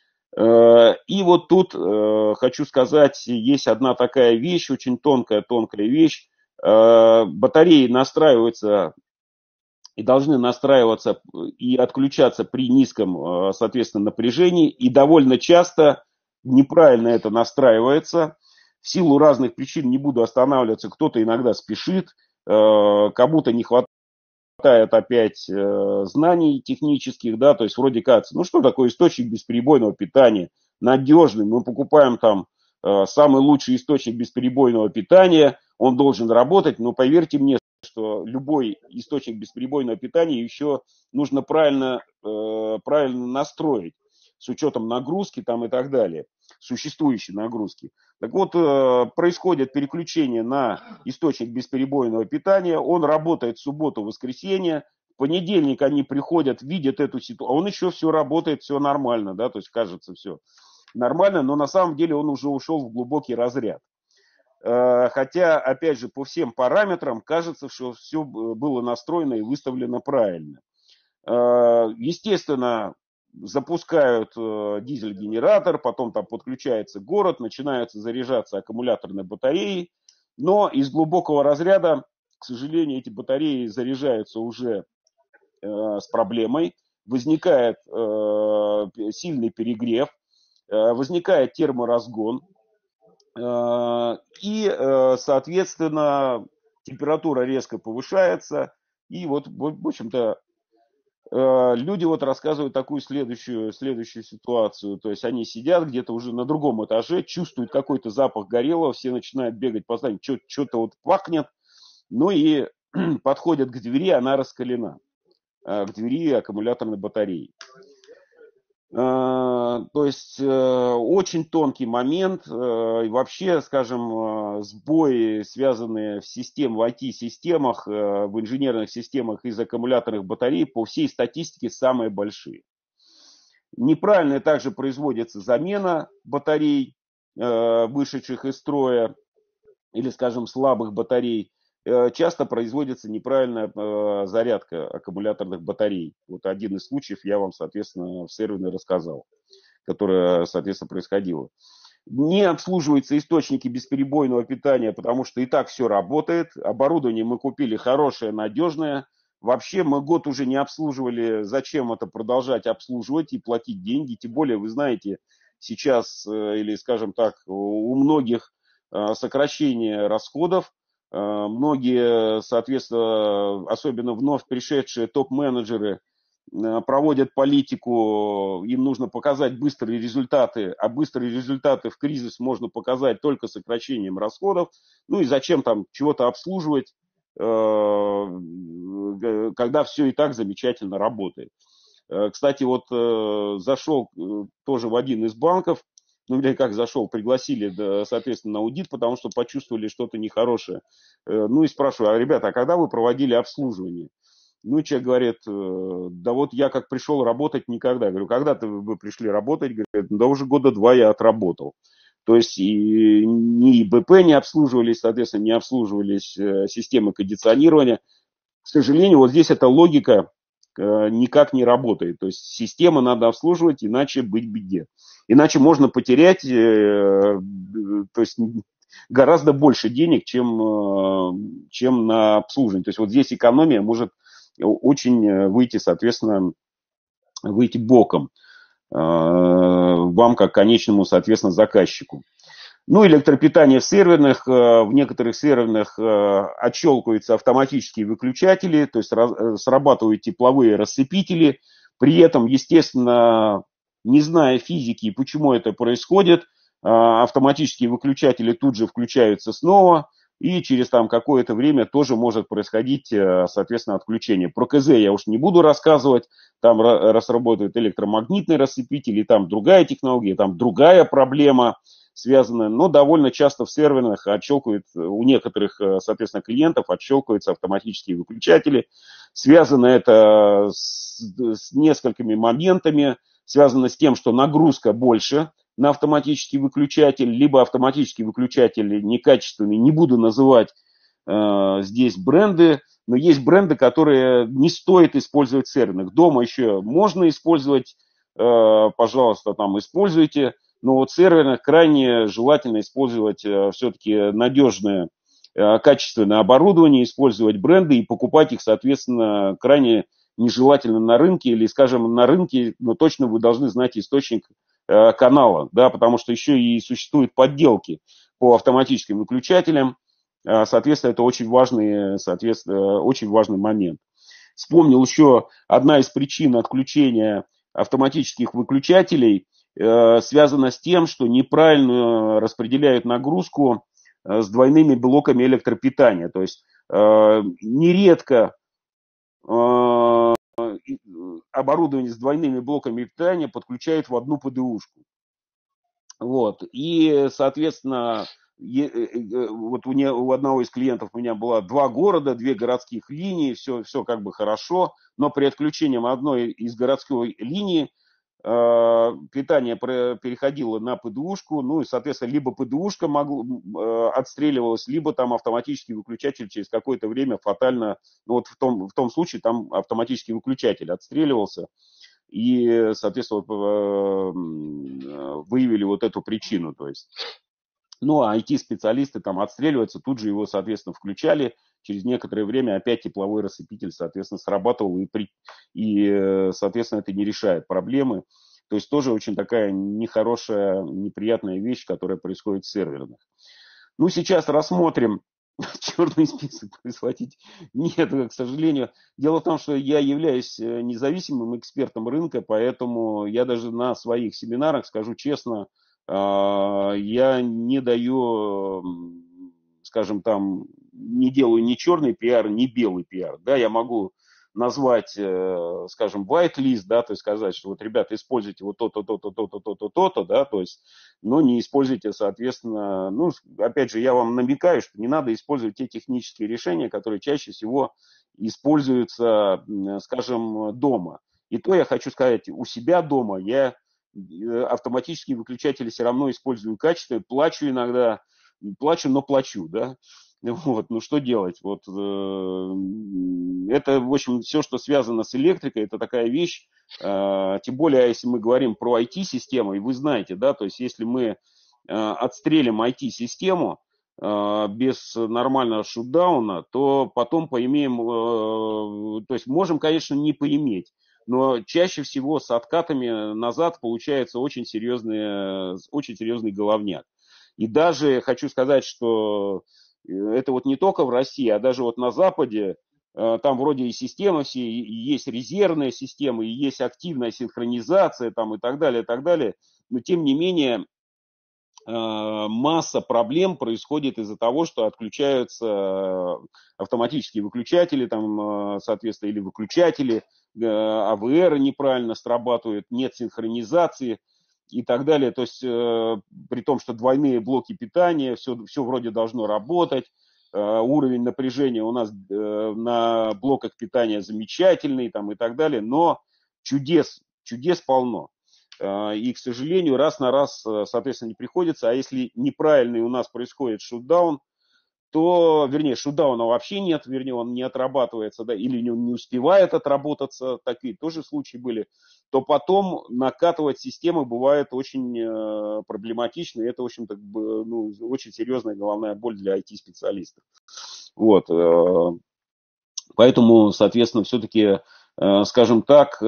И вот тут хочу сказать, есть одна такая вещь, очень тонкая-тонкая вещь. Батареи настраиваются и должны настраиваться и отключаться при низком, соответственно, напряжении. И довольно часто неправильно это настраивается. В силу разных причин не буду останавливаться. Кто-то иногда спешит, кому-то не хватает опять э, знаний технических, да, то есть вроде кажется, ну что такое источник бесперебойного питания, надежный, мы покупаем там э, самый лучший источник бесперебойного питания, он должен работать, но поверьте мне, что любой источник бесперебойного питания еще нужно правильно, э, правильно настроить с учетом нагрузки там и так далее, существующей нагрузки. Так вот, происходит переключение на источник бесперебойного питания, он работает в субботу, воскресенье, в понедельник они приходят, видят эту ситуацию, а он еще все работает, все нормально, да, то есть кажется все нормально, но на самом деле он уже ушел в глубокий разряд. Хотя, опять же, по всем параметрам кажется, что все было настроено и выставлено правильно. Естественно, запускают э, дизель-генератор, потом там подключается город, начинаются заряжаться аккумуляторные батареи, но из глубокого разряда, к сожалению, эти батареи заряжаются уже э, с проблемой, возникает э, сильный перегрев, э, возникает терморазгон, э, и, э, соответственно, температура резко повышается, и вот, в общем-то, люди вот рассказывают такую следующую, следующую ситуацию. То есть они сидят где-то уже на другом этаже, чувствуют какой-то запах горелого, все начинают бегать по зданию, что-то вот пахнет. Ну и подходят к двери, она раскалена. К двери аккумуляторной батареи. То есть очень тонкий момент. И вообще, скажем, сбои, связанные в систем, в ай ти-системах, в инженерных системах из аккумуляторных батарей, по всей статистике самые большие. Неправильно также производится замена батарей, вышедших из строя, или, скажем, слабых батарей. Часто производится неправильная зарядка аккумуляторных батарей. Вот один из случаев я вам, соответственно, в серверной рассказал, которое, соответственно, происходило. Не обслуживаются источники бесперебойного питания, потому что и так все работает. Оборудование мы купили хорошее, надежное. Вообще мы год уже не обслуживали. Зачем это продолжать обслуживать и платить деньги? Тем более, вы знаете, сейчас, или, скажем так, у многих сокращение расходов. Многие, соответственно, особенно вновь пришедшие топ-менеджеры, проводят политику, им нужно показать быстрые результаты, а быстрые результаты в кризис можно показать только сокращением расходов. Ну и зачем там чего-то обслуживать, когда все и так замечательно работает. Кстати, вот зашел тоже в один из банков, ну или как зашел, пригласили, соответственно, на аудит, потому что почувствовали что-то нехорошее. Ну и спрашиваю, а, ребята, а когда вы проводили обслуживание? Ну, человек говорит, да вот я как пришел работать никогда. Я говорю, когда ты вы пришли работать? Говорит, да уже года два я отработал. То есть и ни ИБП не обслуживались, соответственно, не обслуживались системы кондиционирования. К сожалению, вот здесь эта логика никак не работает. То есть систему надо обслуживать, иначе быть в беде. Иначе можно потерять, то есть гораздо больше денег, чем, чем на обслуживание. То есть вот здесь экономия может очень выйти, соответственно, выйти боком вам как конечному, соответственно, заказчику. Ну, электропитание в серверных, в некоторых серверных отщелкиваются автоматические выключатели, то есть срабатывают тепловые рассыпители. При этом, естественно, не зная физики и почему это происходит, автоматические выключатели тут же включаются снова, и через там какое-то время тоже может происходить, соответственно, отключение. Про КЗ я уж не буду рассказывать, там разработают электромагнитные рассыпители, там другая технология, там другая проблема связанная, но довольно часто в серверных отщелкивают, у некоторых, соответственно, клиентов отщелкиваются автоматические выключатели. Связано это с, с несколькими моментами, связано с тем, что нагрузка больше на автоматический выключатель, либо автоматический выключатель некачественный, не буду называть э, здесь бренды, но есть бренды, которые не стоит использовать в серверных. Дома еще можно использовать, э, пожалуйста, там используйте, но вот в серверных крайне желательно использовать э, все-таки надежное, э, качественное оборудование, использовать бренды и покупать их, соответственно, крайне нежелательно на рынке, или, скажем, на рынке, но точно вы должны знать источник э, канала, да, потому что еще и существуют подделки по автоматическим выключателям. Э, соответственно, это очень важный, соответственно, очень важный момент. Вспомнил еще одна из причин отключения автоматических выключателей э, связана с тем, что неправильно распределяют нагрузку э, с двойными блоками электропитания. То есть э, нередко э, оборудование с двойными блоками питания подключают в одну ПДУшку. Вот. И, соответственно, вот у, не, у одного из клиентов у меня было два города, две городских линии, все, все как бы хорошо, но при отключении одной из городской линии э, питание переходило на ПДУшку, ну и, соответственно, либо ПДУшка могла, э, отстреливалась, либо там автоматический выключатель через какое-то время фатально, ну вот в том, в том случае там автоматический выключатель отстреливался. И, соответственно, выявили вот эту причину. То есть, ну, а ай ти-специалисты там отстреливаются, тут же его, соответственно, включали. Через некоторое время опять тепловой рассыпитель, соответственно, срабатывал, и, при... и соответственно, это не решает проблемы. То есть тоже очень такая нехорошая, неприятная вещь, которая происходит в серверных. Ну, сейчас рассмотрим черный список прихватить. Нет, к сожалению. Дело в том, что я являюсь независимым экспертом рынка, поэтому я даже на своих семинарах, скажу честно, я не даю, скажем там, не делаю ни черный пиар, ни белый пиар. Да, я могу назвать, э, скажем, whitelist, да, то есть сказать, что вот, ребята, используйте вот то-то, то-то, то-то, то-то, то-то, да, то есть, но не используйте, соответственно, ну, опять же, я вам намекаю, что не надо использовать те технические решения, которые чаще всего используются, скажем, дома. И то я хочу сказать, у себя дома я автоматические выключатели все равно использую качественно, плачу иногда, плачу, но плачу, да. Вот, ну что делать? Вот э, это, в общем, все, что связано с электрикой, это такая вещь. Э, тем более, если мы говорим про ай ти-систему, и вы знаете, да, то есть если мы э, отстрелим ай ти-систему э, без нормального шутдауна, то потом поимеем, э, то есть можем, конечно, не поиметь, но чаще всего с откатами назад получается очень серьезный, очень серьезный головняк. И даже хочу сказать, что это вот не только в России, а даже вот на Западе, там вроде и система все, и есть резервная система, и есть активная синхронизация там и так далее, и так далее. Но тем не менее масса проблем происходит из-за того, что отключаются автоматические выключатели, там, соответственно, или выключатели, а вэ эр неправильно срабатывают, нет синхронизации и так далее. То есть э, при том, что двойные блоки питания, все, все вроде должно работать, э, уровень напряжения у нас э, на блоках питания замечательный там, и так далее, но чудес, чудес полно. Э, и, к сожалению, раз на раз, соответственно, не приходится. А если неправильный у нас происходит шутдаун, то, вернее, шутдауна вообще нет, вернее, он не отрабатывается, да, или не, не успевает отработаться, такие тоже случаи были, то потом накатывать системы бывает очень э, проблематично, и это, в общем-то, ну, очень серьезная головная боль для ай ти-специалистов. Вот, э, поэтому, соответственно, все-таки, э, скажем так, э,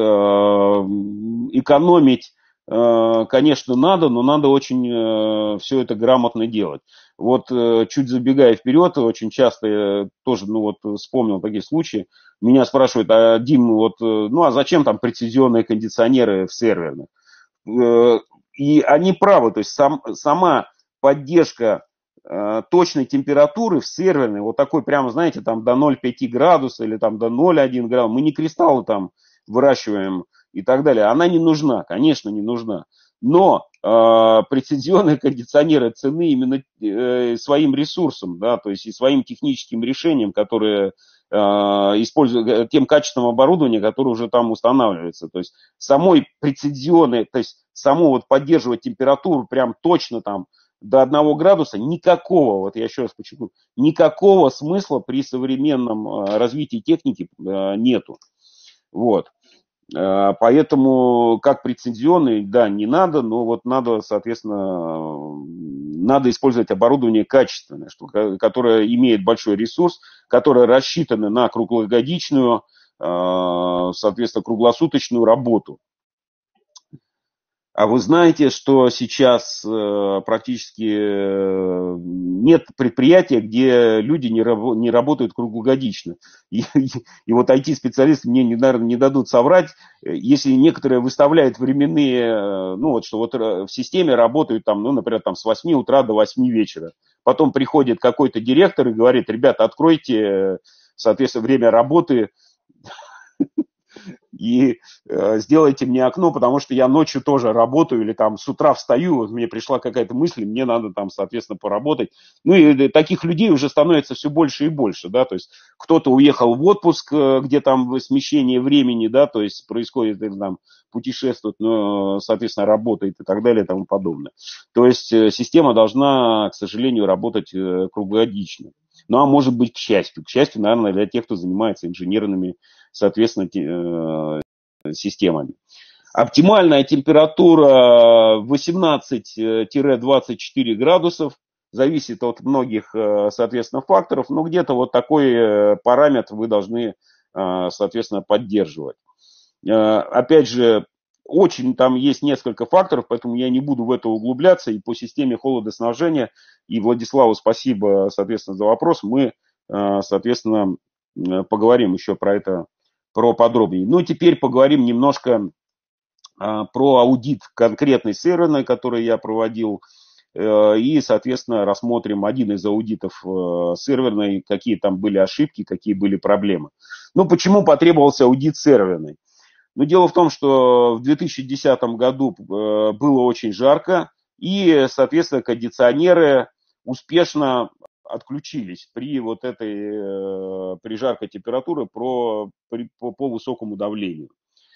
экономить, конечно, надо, но надо очень э, все это грамотно делать. Вот э, чуть забегая вперед, очень часто я тоже, ну вот, вспомнил такие случаи. Меня спрашивают, а, Дим, вот, ну а зачем там прецизионные кондиционеры в серверных? Э, и они правы, то есть сам, сама поддержка э, точной температуры в серверной, вот такой прямо, знаете, там до ноль целых пять градуса или там до ноль целых один градус, мы не кристаллы там выращиваем и так далее, она не нужна, конечно, не нужна. Но э, прецизионные кондиционеры ценны именно э, своим ресурсом, да, то есть и своим техническим решением, которое э, использует, тем качеством оборудования, которое уже там устанавливается. То есть самой прецизионной, то есть само вот поддерживать температуру прям точно там до одного градуса, никакого, вот я еще раз подчеркну, никакого смысла при современном э, развитии техники э, нету. Вот. Поэтому как прецизионный, да, не надо, но вот надо, соответственно, надо использовать оборудование качественное, что, которое имеет большой ресурс, которое рассчитано на круглогодичную, соответственно, круглосуточную работу. А вы знаете, что сейчас э, практически э, нет предприятия, где люди не, раб- не работают круглогодично. И, и, и вот ай ти-специалисты мне, наверное, не дадут соврать, если некоторые выставляют временные, ну вот что вот в системе работают там, ну, например, там с восьми утра до восьми вечера. Потом приходит какой-то директор и говорит, ребята, откройте, соответственно, время работы и э, сделайте мне окно, потому что я ночью тоже работаю или там с утра встаю, вот мне пришла какая-то мысль, мне надо там, соответственно, поработать. Ну и таких людей уже становится все больше и больше, да, то есть кто-то уехал в отпуск, где там смещение времени, да, то есть происходит там путешествует, но, соответственно, работает и так далее и тому подобное. То есть система должна, к сожалению, работать круглогодично. Ну, а может быть, к счастью. К счастью, наверное, для тех, кто занимается инженерными, соответственно, системами. Оптимальная температура восемнадцать-двадцать четыре градусов. Зависит от многих, соответственно, факторов. Но где-то вот такой параметр вы должны, соответственно, поддерживать. Опять же, очень там есть несколько факторов, поэтому я не буду в это углубляться. И по системе холодоснабжения, и Владиславу спасибо, соответственно, за вопрос, мы, соответственно, поговорим еще про это, про подробнее. Ну, теперь поговорим немножко про аудит конкретной серверной, который я проводил. и, соответственно, рассмотрим один из аудитов серверной, какие там были ошибки, какие были проблемы. Ну, почему потребовался аудит серверной? Ну, дело в том, что в две тысячи десятом году было очень жарко, и, соответственно, кондиционеры успешно отключились при вот этой, при жаркой температуре про, при, по, по высокому давлению.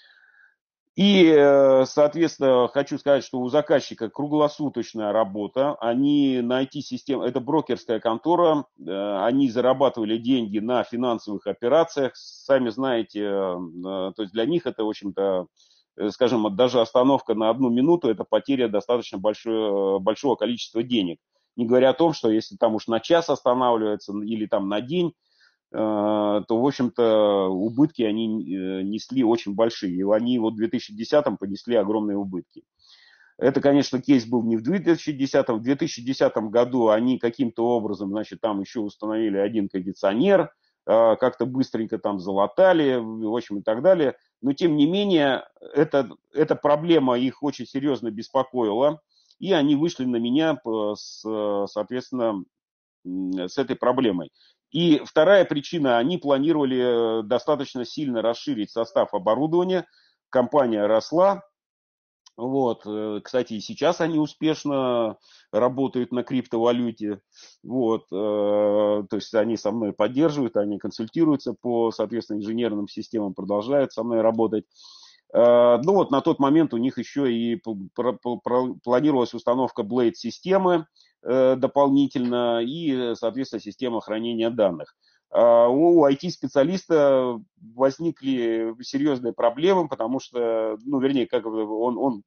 И, соответственно, хочу сказать, что у заказчика круглосуточная работа. Они на ай ти-систему, это брокерская контора, они зарабатывали деньги на финансовых операциях. Сами знаете, то есть для них это, в общем-то, скажем, даже остановка на одну минуту, это потеря достаточно большое, большого количества денег. Не говоря о том, что если там уж на час останавливается или там на день, то, в общем-то, убытки они несли очень большие. И они вот в две тысячи десятом понесли огромные убытки. Это, конечно, кейс был не в две тысячи десятом. В две тысячи десятом году они каким-то образом, значит, там еще установили один кондиционер, как-то быстренько там залатали, в общем, и так далее. Но, тем не менее, это, эта проблема их очень серьезно беспокоила. И они вышли на меня, с, соответственно, с этой проблемой. И вторая причина, они планировали достаточно сильно расширить состав оборудования, компания росла, вот, кстати, и сейчас они успешно работают на криптовалюте, вот, то есть они со мной поддерживают, они консультируются по, соответственно, инженерным системам, продолжают со мной работать. Ну вот на тот момент у них еще и планировалась установка Blade-системы дополнительно и, соответственно, система хранения данных. У ай ти-специалиста возникли серьезные проблемы, потому что, ну, вернее, как он, он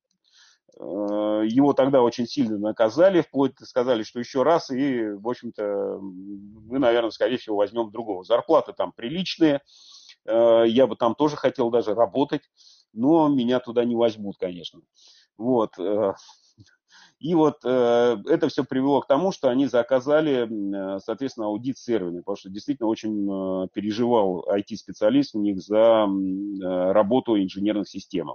его тогда очень сильно наказали, вплоть до сказали, что еще раз, и, в общем-то, мы, наверное, скорее всего, возьмем другого. Зарплаты там приличные, я бы там тоже хотел даже работать, но меня туда не возьмут, конечно. Вот. И вот э, это все привело к тому, что они заказали, э, соответственно, аудит серверный, потому что действительно очень э, переживал ай ти-специалист у них за э, работу инженерных систем.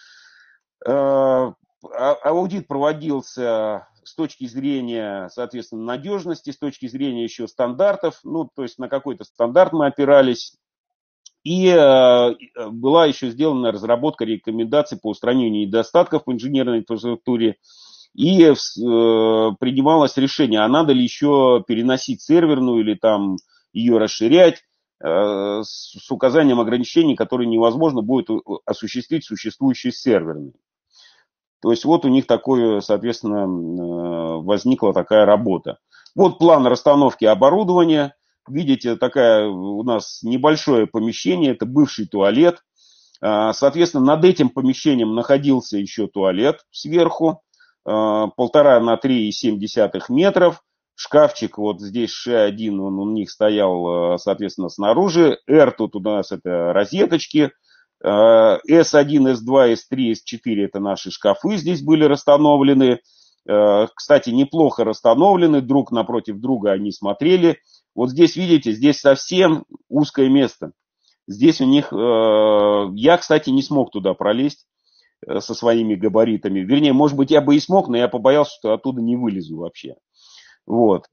Э, аудит проводился с точки зрения, соответственно, надежности, с точки зрения еще стандартов, ну, то есть на какой-то стандарт мы опирались. И э, была еще сделана разработка рекомендаций по устранению недостатков в инженерной инфраструктуре. И э, принималось решение, а надо ли еще переносить серверную или там ее расширять э, с, с указанием ограничений, которые невозможно будет осуществить существующей серверной. То есть вот у них такое, соответственно, э, возникла такая работа. Вот план расстановки оборудования. Видите, такая у нас небольшое помещение, это бывший туалет. Соответственно, над этим помещением находился еще туалет сверху. Полтора на три и семь десятых метров. Шкафчик вот здесь ши один, он у них стоял, соответственно, снаружи. R тут у нас это розеточки. эс один, эс два, эс три, эс четыре это наши шкафы здесь были расстановлены. Кстати, неплохо расстановлены, друг напротив друга они смотрели. Вот здесь, видите, здесь совсем узкое место. Здесь у них, я, кстати, не смог туда пролезть со своими габаритами. Вернее, может быть, я бы и смог, но я побоялся, что оттуда не вылезу вообще. Вот.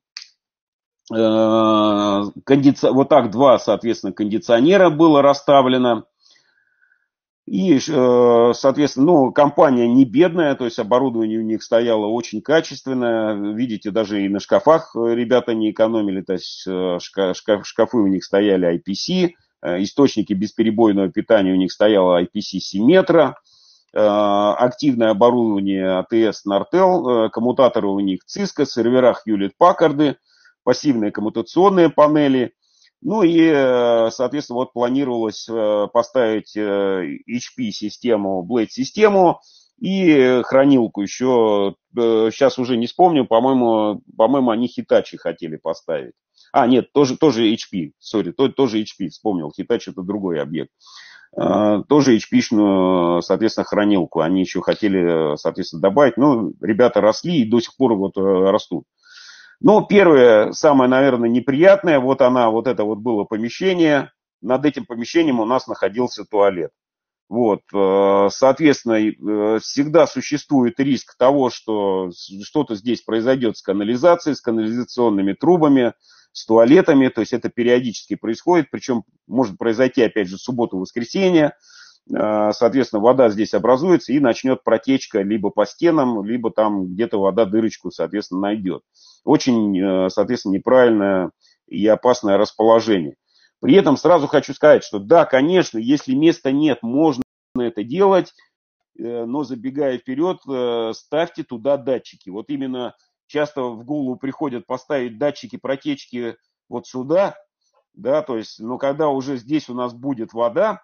Кондици... Вот так два, соответственно, кондиционера было расставлено. И, соответственно, ну, компания не бедная, то есть оборудование у них стояло очень качественное. Видите, даже и на шкафах ребята не экономили, то есть шкаф, шкафы у них стояли ай пи си, источники бесперебойного питания у них стояло ай пи си Symmetra, активное оборудование эй ти эс Nortel, коммутаторы у них Cisco, серверах Hewlett-Packard, пассивные коммутационные панели. Ну и, соответственно, вот планировалось поставить эйч пи-систему, Blade-систему и хранилку еще, сейчас уже не вспомню, по-моему, по-моему, они Hitachi хотели поставить. А, нет, тоже, тоже эйч пи, сори, тоже эйч пи, вспомнил, Hitachi это другой объект. Тоже эйч пи-шную, соответственно, хранилку они еще хотели, соответственно, добавить. Ну, ребята росли и до сих пор вот растут. Ну, первое, самое, наверное, неприятное, вот она, вот это вот было помещение. Над этим помещением у нас находился туалет. Вот, соответственно, всегда существует риск того, что что-то здесь произойдет с канализацией, с канализационными трубами, с туалетами, то есть это периодически происходит, причем может произойти, опять же, в субботу-воскресенье, соответственно, вода здесь образуется и начнет протечка либо по стенам, либо там где-то вода дырочку, соответственно, найдет. Очень, соответственно, неправильное и опасное расположение. При этом сразу хочу сказать, что да, конечно, если места нет, можно это делать, но забегая вперед, ставьте туда датчики. Вот именно часто в голову приходит поставить датчики протечки вот сюда, да, то есть, но когда уже здесь у нас будет вода,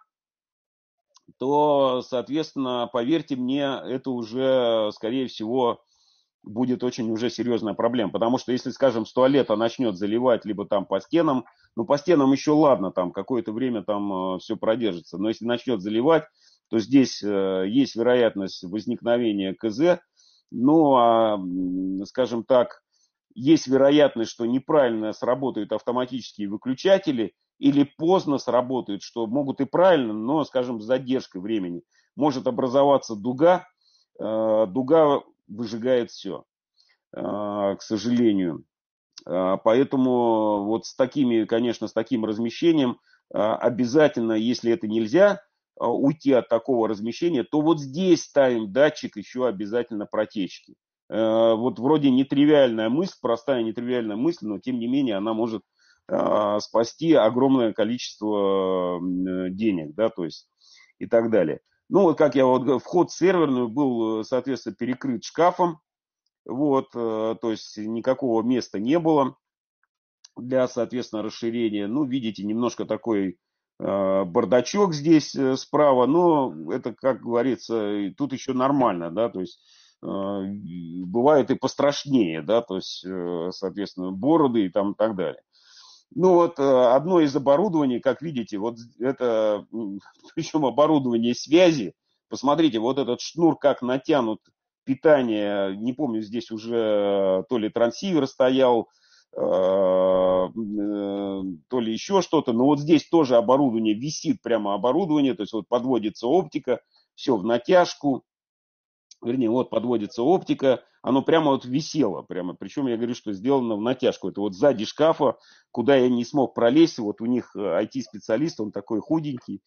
то, соответственно, поверьте мне, это уже, скорее всего, будет очень уже серьезная проблема. Потому что если, скажем, с туалета начнет заливать, либо там по стенам, ну, по стенам еще ладно, там какое-то время там э, все продержится. Но если начнет заливать, то здесь э, есть вероятность возникновения КЗ. Ну, а, скажем так, есть вероятность, что неправильно сработают автоматические выключатели или поздно сработают, что могут и правильно, но, скажем, с задержкой времени. Может образоваться дуга, э, дуга выжигает все, к сожалению. Поэтому вот с такими, конечно, с таким размещением обязательно, если это нельзя уйти от такого размещения, то вот здесь ставим датчик еще обязательно протечки. Вот вроде нетривиальная мысль, простая нетривиальная мысль, но тем не менее она может спасти огромное количество денег, да, то есть и так далее. Ну вот как я вот, вход в серверную был, соответственно, перекрыт шкафом. Вот, то есть никакого места не было для, соответственно, расширения. Ну, видите, немножко такой э, бардачок здесь э, справа, но это, как говорится, тут еще нормально, да, то есть э, бывает и пострашнее, да, то есть, э, соответственно, бороды и там и так далее. Ну вот одно из оборудований, как видите, вот это, причем оборудование связи. Посмотрите, вот этот шнур как натянут, питание, не помню, здесь уже то ли трансивер стоял, то ли еще что-то, но вот здесь тоже оборудование, висит прямо оборудование, то есть вот подводится оптика, все в натяжку. Вернее, вот подводится оптика, оно прямо вот висело, прямо, причем я говорю, что сделано в натяжку. Это вот сзади шкафа, куда я не смог пролезть, вот у них ай ти-специалист, он такой худенький,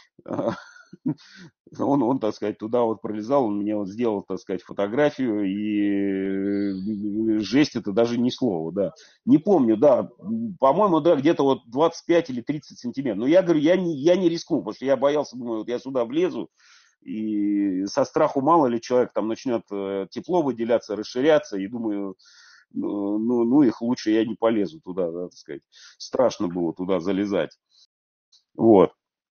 он, он, так сказать, туда вот пролезал, он мне вот сделал, так сказать, фотографию, и жесть это даже не слово, да. Не помню, да, по-моему, да, где-то вот двадцать пять или тридцать сантиметров. Но я говорю, я не, я не рискну, потому что я боялся, думаю, вот я сюда влезу, и со страху мало ли человек там начнет тепло выделяться, расширяться, и думаю, ну, ну, ну их лучше я не полезу туда, да, так сказать. Страшно было туда залезать. Вот.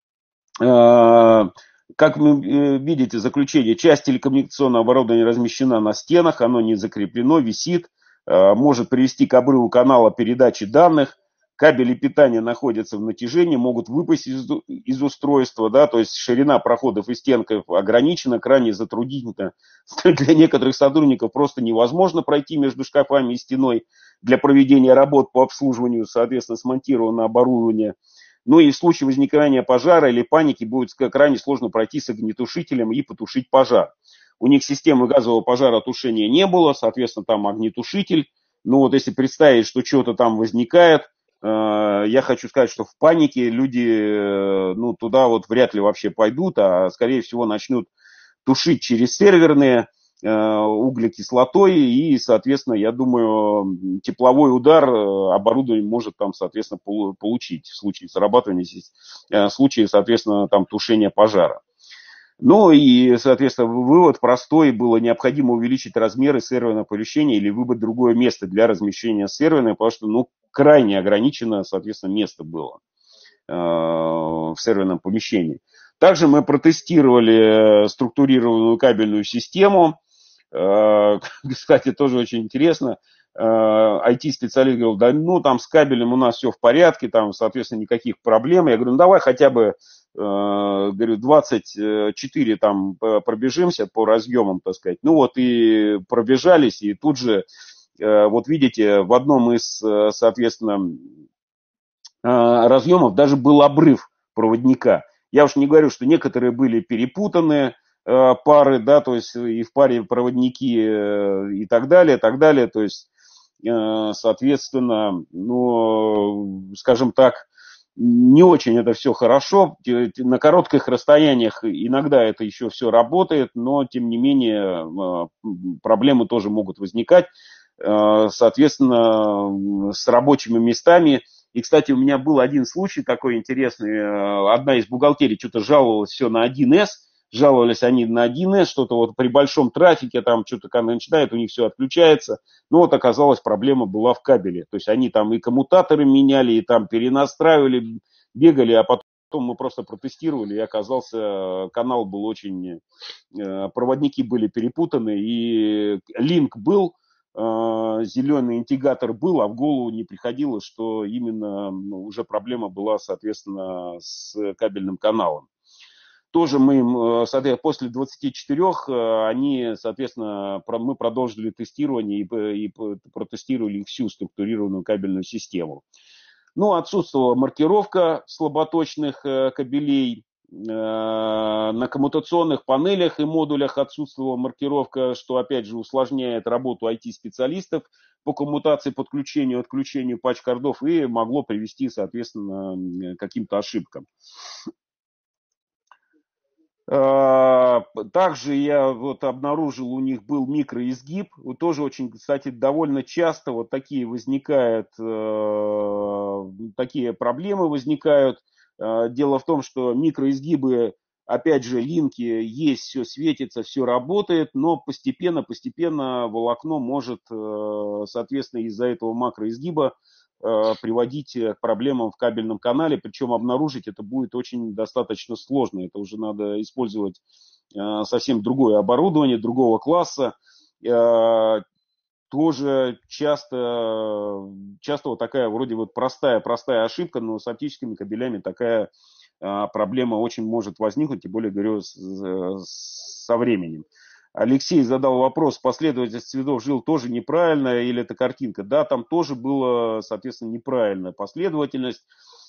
Как вы видите, заключение, часть телекоммуникационного оборудования размещена на стенах, оно не закреплено, висит, может привести к обрыву канала передачи данных. Кабели питания находятся в натяжении, могут выпасть из, из устройства, да, то есть ширина проходов и стенков ограничена, крайне затруднительно. Для некоторых сотрудников просто невозможно пройти между шкафами и стеной для проведения работ по обслуживанию, соответственно, смонтировано оборудование. Ну и в случае возникновения пожара или паники будет крайне сложно пройти с огнетушителем и потушить пожар. У них системы газового пожаротушения не было, соответственно, там огнетушитель. Ну вот если представить, что что-то там возникает, я хочу сказать, что в панике люди ну, туда вот вряд ли вообще пойдут, а скорее всего начнут тушить через серверные углекислотой и, соответственно, я думаю, тепловой удар оборудование может там, соответственно, получить в случае срабатывания, в случае, соответственно, там тушения пожара. Ну и, соответственно, вывод простой, было необходимо увеличить размеры серверного помещения или выбрать другое место для размещения серверного, потому что, ну, крайне ограничено, соответственно, место было э, в серверном помещении. Также мы протестировали структурированную кабельную систему. Э, кстати, тоже очень интересно. ай ти-специалист говорил, да ну там с кабелем у нас все в порядке, там, соответственно, никаких проблем. Я говорю, ну давай хотя бы, говорю, двадцать четыре там пробежимся по разъемам, так сказать. Ну вот и пробежались, и тут же, вот видите, в одном из, соответственно, разъемов даже был обрыв проводника. Я уж не говорю, что некоторые были перепутаны, э, пары, да, то есть и в паре проводники э, и так далее, так далее, то есть, э, соответственно, ну, скажем так, не очень это все хорошо. На коротких расстояниях иногда это еще все работает, но, тем не менее, проблемы тоже могут возникать. Соответственно, с рабочими местами. И, кстати, у меня был один случай такой интересный. Одна из бухгалтерий что-то жаловалась все на один эс. Жаловались они на один эс, что-то вот при большом трафике, там что-то когда начинает, у них все отключается. Но вот оказалось, проблема была в кабеле. То есть они там и коммутаторы меняли, и там перенастраивали, бегали, а потом мы просто протестировали, и оказался, канал был очень, проводники были перепутаны, и линк был, зеленый индикатор был, а в голову не приходило, что именно ну, уже проблема была, соответственно, с кабельным каналом. Тоже мы им, соответственно, после двадцати четырёх они, соответственно, мы продолжили тестирование и, и протестировали всю структурированную кабельную систему. Ну, отсутствовала маркировка слаботочных кабелей. На коммутационных панелях и модулях отсутствовала маркировка, что, опять же, усложняет работу ай ти-специалистов по коммутации, подключению, отключению патч-кардов и могло привести, соответственно, к каким-то ошибкам. Также я вот обнаружил, у них был микроизгиб. Вот тоже очень, кстати, довольно часто вот такие возникают, такие проблемы возникают. Дело в том, что микроизгибы, опять же, линки есть, все светится, все работает, но постепенно, постепенно волокно может, соответственно, из-за этого макроизгиба приводить к проблемам в кабельном канале, причем обнаружить это будет очень достаточно сложно. Это уже надо использовать совсем другое оборудование, другого класса. Тоже часто, часто вот такая вроде вот простая, простая ошибка, но с оптическими кабелями такая проблема очень может возникнуть, тем более, говорю, со временем. Алексей задал вопрос, последовательность цветов жил тоже неправильно или это картинка? Да, там тоже было, соответственно, неправильная последовательность.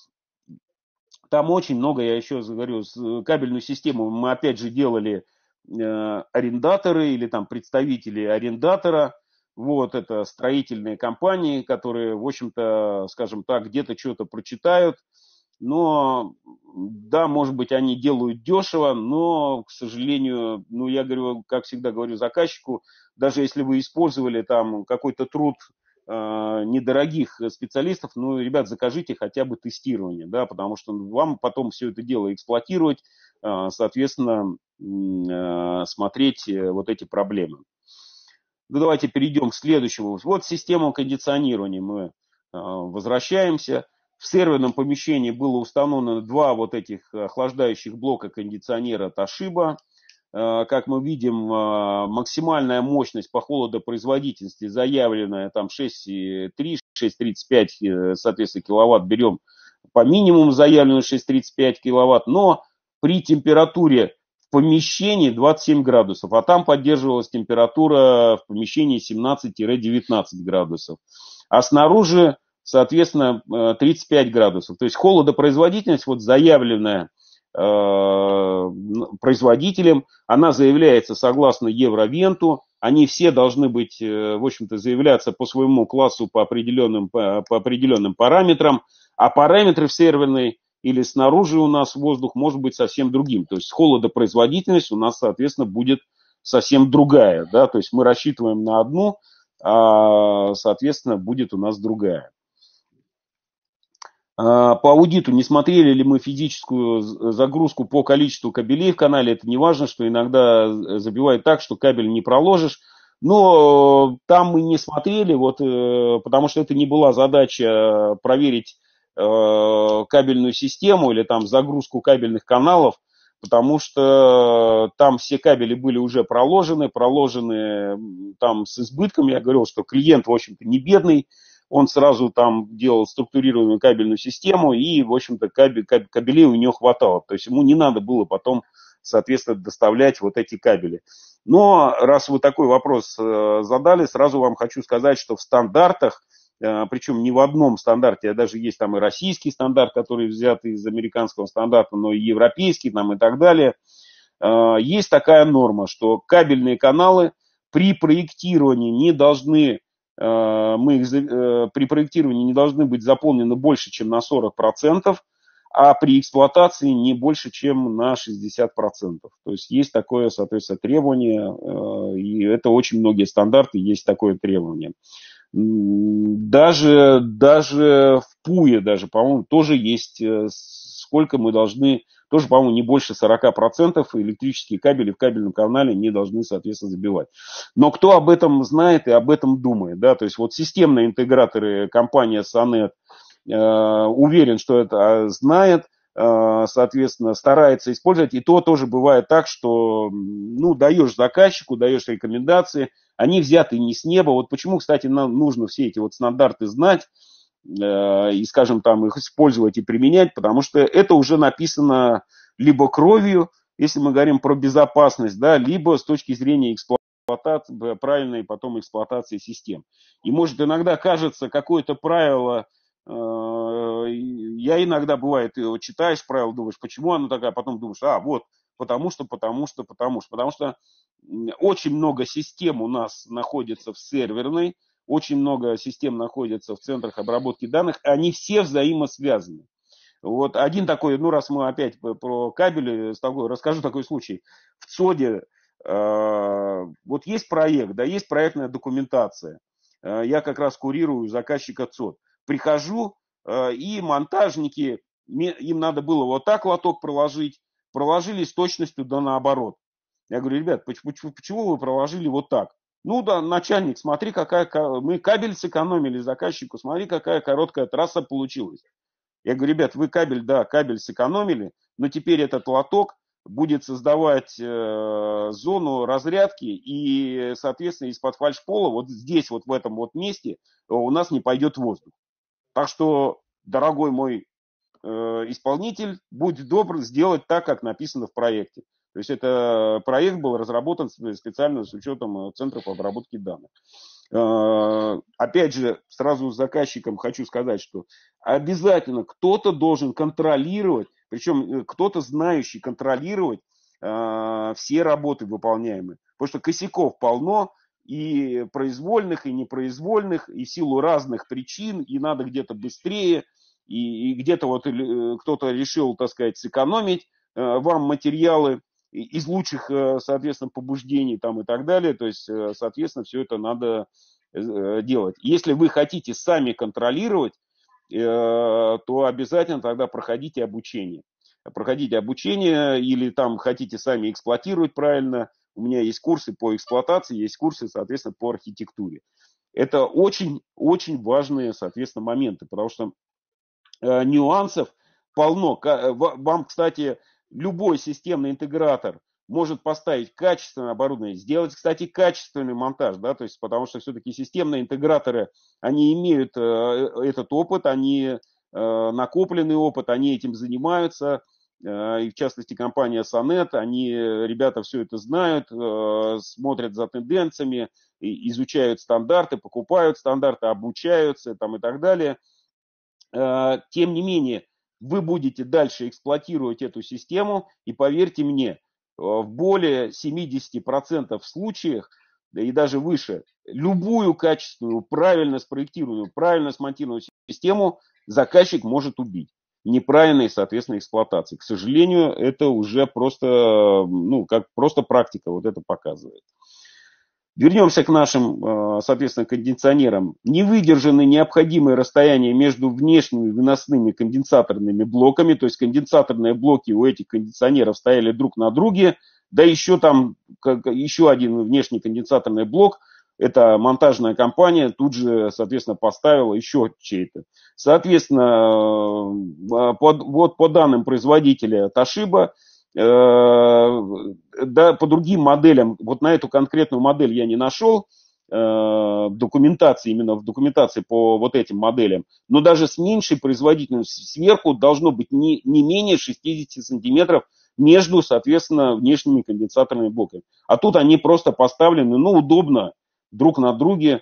Там очень много, я еще говорю, кабельную систему мы опять же делали э, арендаторы или там представители арендатора. Вот, это строительные компании, которые, в общем-то, скажем так, где-то что-то прочитают. Но, да, может быть, они делают дешево, но, к сожалению, ну, я говорю, как всегда говорю заказчику, даже если вы использовали там какой-то труд э, недорогих специалистов, ну, ребят, закажите хотя бы тестирование, да, потому что вам потом все это дело эксплуатировать, э, соответственно, э, смотреть вот эти проблемы. Ну, давайте перейдем к следующему. Вот система кондиционирования мы э, возвращаемся. В серверном помещении было установлено два вот этих охлаждающих блока кондиционера Toshiba. Как мы видим, максимальная мощность по холодопроизводительности заявленная там шесть целых три - шесть целых тридцать пять, соответственно, киловатт. Берем по минимуму заявленную шесть целых тридцать пять киловатт, но при температуре в помещении двадцать семь градусов, а там поддерживалась температура в помещении семнадцать - девятнадцать градусов. А снаружи, соответственно, тридцать пять градусов. То есть холодопроизводительность, вот заявленная э, производителем, она заявляется согласно Евровенту. Они все должны быть, в общем-то, заявляться по своему классу по определенным, по, по определенным параметрам. А параметры в серверной или снаружи у нас воздух может быть совсем другим. То есть холодопроизводительность у нас, соответственно, будет совсем другая. Да? То есть мы рассчитываем на одну, а, соответственно, будет у нас другая. По аудиту не смотрели ли мы физическую загрузку по количеству кабелей в канале. Это не важно, что иногда забивает так, что кабель не проложишь. Но там мы не смотрели, вот, потому что это не была задача проверить кабельную систему или там загрузку кабельных каналов, потому что там все кабели были уже проложены, проложены там с избытком. Я говорил, что клиент, в общем-то, не бедный, он сразу там делал структурированную кабельную систему, и, в общем-то, кабель, кабель, кабелей у него хватало. То есть ему не надо было потом, соответственно, доставлять вот эти кабели. Но раз вы такой вопрос задали, сразу вам хочу сказать, что в стандартах причем не в одном стандарте, а даже есть там и российский стандарт, который взят из американского стандарта, но и европейский там и так далее. Есть такая норма, что кабельные каналы при проектировании не должны, мы их, при проектировании не должны быть заполнены больше, чем на сорок процентов, а при эксплуатации не больше, чем на шестьдесят процентов. То есть есть такое, соответственно, требование, и это очень многие стандарты, есть такое требование. Даже, даже в ПУе, даже, по-моему, тоже есть, сколько мы должны, тоже, по-моему, не больше сорок процентов электрические кабели в кабельном канале не должны, соответственно, забивать. Но кто об этом знает и об этом думает, да, то есть вот системные интеграторы, компания Sonet, уверен, что это знает, соответственно, старается использовать. И то тоже бывает так, что, ну, даешь заказчику, даешь рекомендации, они взяты не с неба. Вот почему, кстати, нам нужно все эти вот стандарты знать и, скажем, там их использовать и применять, потому что это уже написано либо кровью, если мы говорим про безопасность, да, либо с точки зрения эксплуатации, правильной потом эксплуатации систем. И может иногда кажется какое-то правило, я иногда, бывает, ты его читаешь правила, думаешь, почему оно такая, потом думаешь, а, вот, потому что, потому что, потому что. Потому что очень много систем у нас находится в серверной, очень много систем находится в центрах обработки данных, они все взаимосвязаны. Вот один такой, ну, раз мы опять про кабели, расскажу такой случай. В ЦОДе э, вот есть проект, да, есть проектная документация. Я как раз курирую заказчика ЦОД. Прихожу, э, и монтажники, им надо было вот так лоток проложить, проложили с точностью да наоборот. Я говорю, ребят, почему, почему вы проложили вот так? Ну да, начальник, смотри, какая мы кабель сэкономили заказчику, смотри, какая короткая трасса получилась. Я говорю, ребят, вы кабель, да, кабель сэкономили, но теперь этот лоток будет создавать э, зону разрядки, и, соответственно, из-под фальшпола вот здесь, вот в этом вот месте у нас не пойдет воздух. Так что, дорогой мой э, исполнитель, будь добр сделать так, как написано в проекте. То есть это проект был разработан специально с учетом центров обработки данных. Э, опять же, сразу с заказчиком хочу сказать, что обязательно кто-то должен контролировать, причем кто-то знающий контролировать э, все работы выполняемые. Потому что косяков полно, и произвольных, и непроизвольных, и в силу разных причин, и надо где-то быстрее, и, и где-то вот кто-то решил, так сказать, сэкономить э, вам материалы из лучших, соответственно, побуждений там и так далее. То есть, соответственно, все это надо делать. Если вы хотите сами контролировать, то обязательно тогда проходите обучение. Проходите обучение или там хотите сами эксплуатировать правильно. У меня есть курсы по эксплуатации, есть курсы, соответственно, по архитектуре. Это очень-очень важные, соответственно, моменты, потому что э, нюансов полно. Вам, кстати, любой системный интегратор может поставить качественное оборудование, сделать, кстати, качественный монтаж, да, то есть, потому что все-таки системные интеграторы, они имеют э, этот опыт, они э, накопленный опыт, они этим занимаются, э, и в частности компания Sonet, они, ребята, все это знают, э, смотрят за тенденциями, изучают стандарты, покупают стандарты, обучаются там и так далее. Э, тем не менее, вы будете дальше эксплуатировать эту систему, и поверьте мне, в более семидесяти процентах случаях, да и даже выше, любую качественную, правильно спроектированную, правильно смонтированную систему заказчик может убить неправильной, соответственно, эксплуатации. К сожалению, это уже просто, ну, как просто практика вот это показывает. Вернемся к нашим, соответственно, кондиционерам. Не выдержаны необходимые расстояния между внешними выносными конденсаторными блоками, то есть конденсаторные блоки у этих кондиционеров стояли друг на друге, да еще там как, еще один внешний конденсаторный блок, это монтажная компания тут же, соответственно, поставила еще чей-то. Соответственно, под, вот по данным производителя Toshiba, да, по другим моделям, вот на эту конкретную модель я не нашел э, документации, именно в документации по вот этим моделям, но даже с меньшей производительностью сверху должно быть не, не менее шестьдесят сантиметров между, соответственно, внешними конденсаторными блоками. А тут они просто поставлены, ну, удобно друг на друге.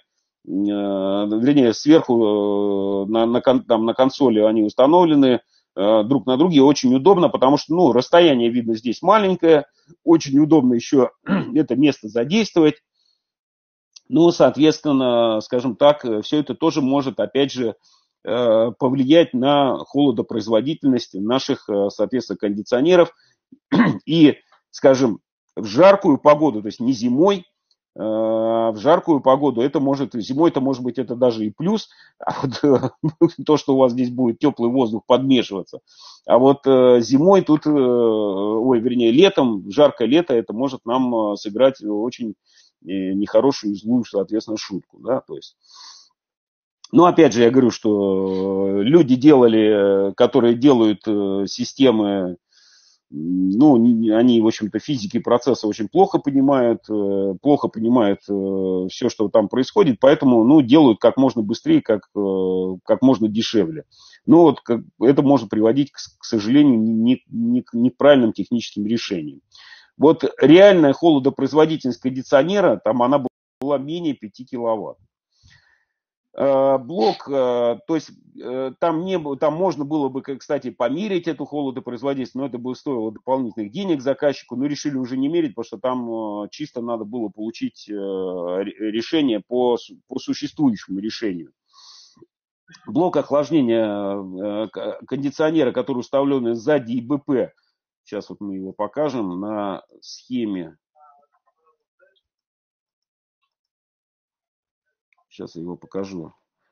вернее, сверху на, на, там, на консоли они установлены друг на друге, очень удобно, потому что, ну, расстояние, видно, здесь маленькое, очень удобно еще это место задействовать. Ну, соответственно, скажем так, все это тоже может, опять же, повлиять на холодопроизводительность наших, соответственно, кондиционеров. И, скажем, в жаркую погоду, то есть не зимой, в жаркую погоду это может, зимой это может быть это даже и плюс, а вот то, что у вас здесь будет теплый воздух подмешиваться. А вот зимой тут, ой, вернее, летом, жаркое лето, это может нам сыграть очень нехорошую, злую, соответственно, шутку, да, то есть. Ну, опять же, я говорю, что люди делали, которые делают системы, ну, они, в общем-то, физики процесса очень плохо понимают, плохо понимают все, что там происходит, поэтому, ну, делают как можно быстрее, как, как можно дешевле. Но вот это может приводить, к сожалению, не, не, не к правильным техническим решениям. Вот реальная холодопроизводительность кондиционера, там она была менее пяти киловатт. Блок, то есть там, не, там можно было бы, кстати, померить эту холодопроизводительность, но это бы стоило дополнительных денег заказчику, но решили уже не мерить, потому что там чисто надо было получить решение по, по существующему решению. Блок охлаждения кондиционера, который установлен сзади И Б П, сейчас вот мы его покажем на схеме. Сейчас я его покажу.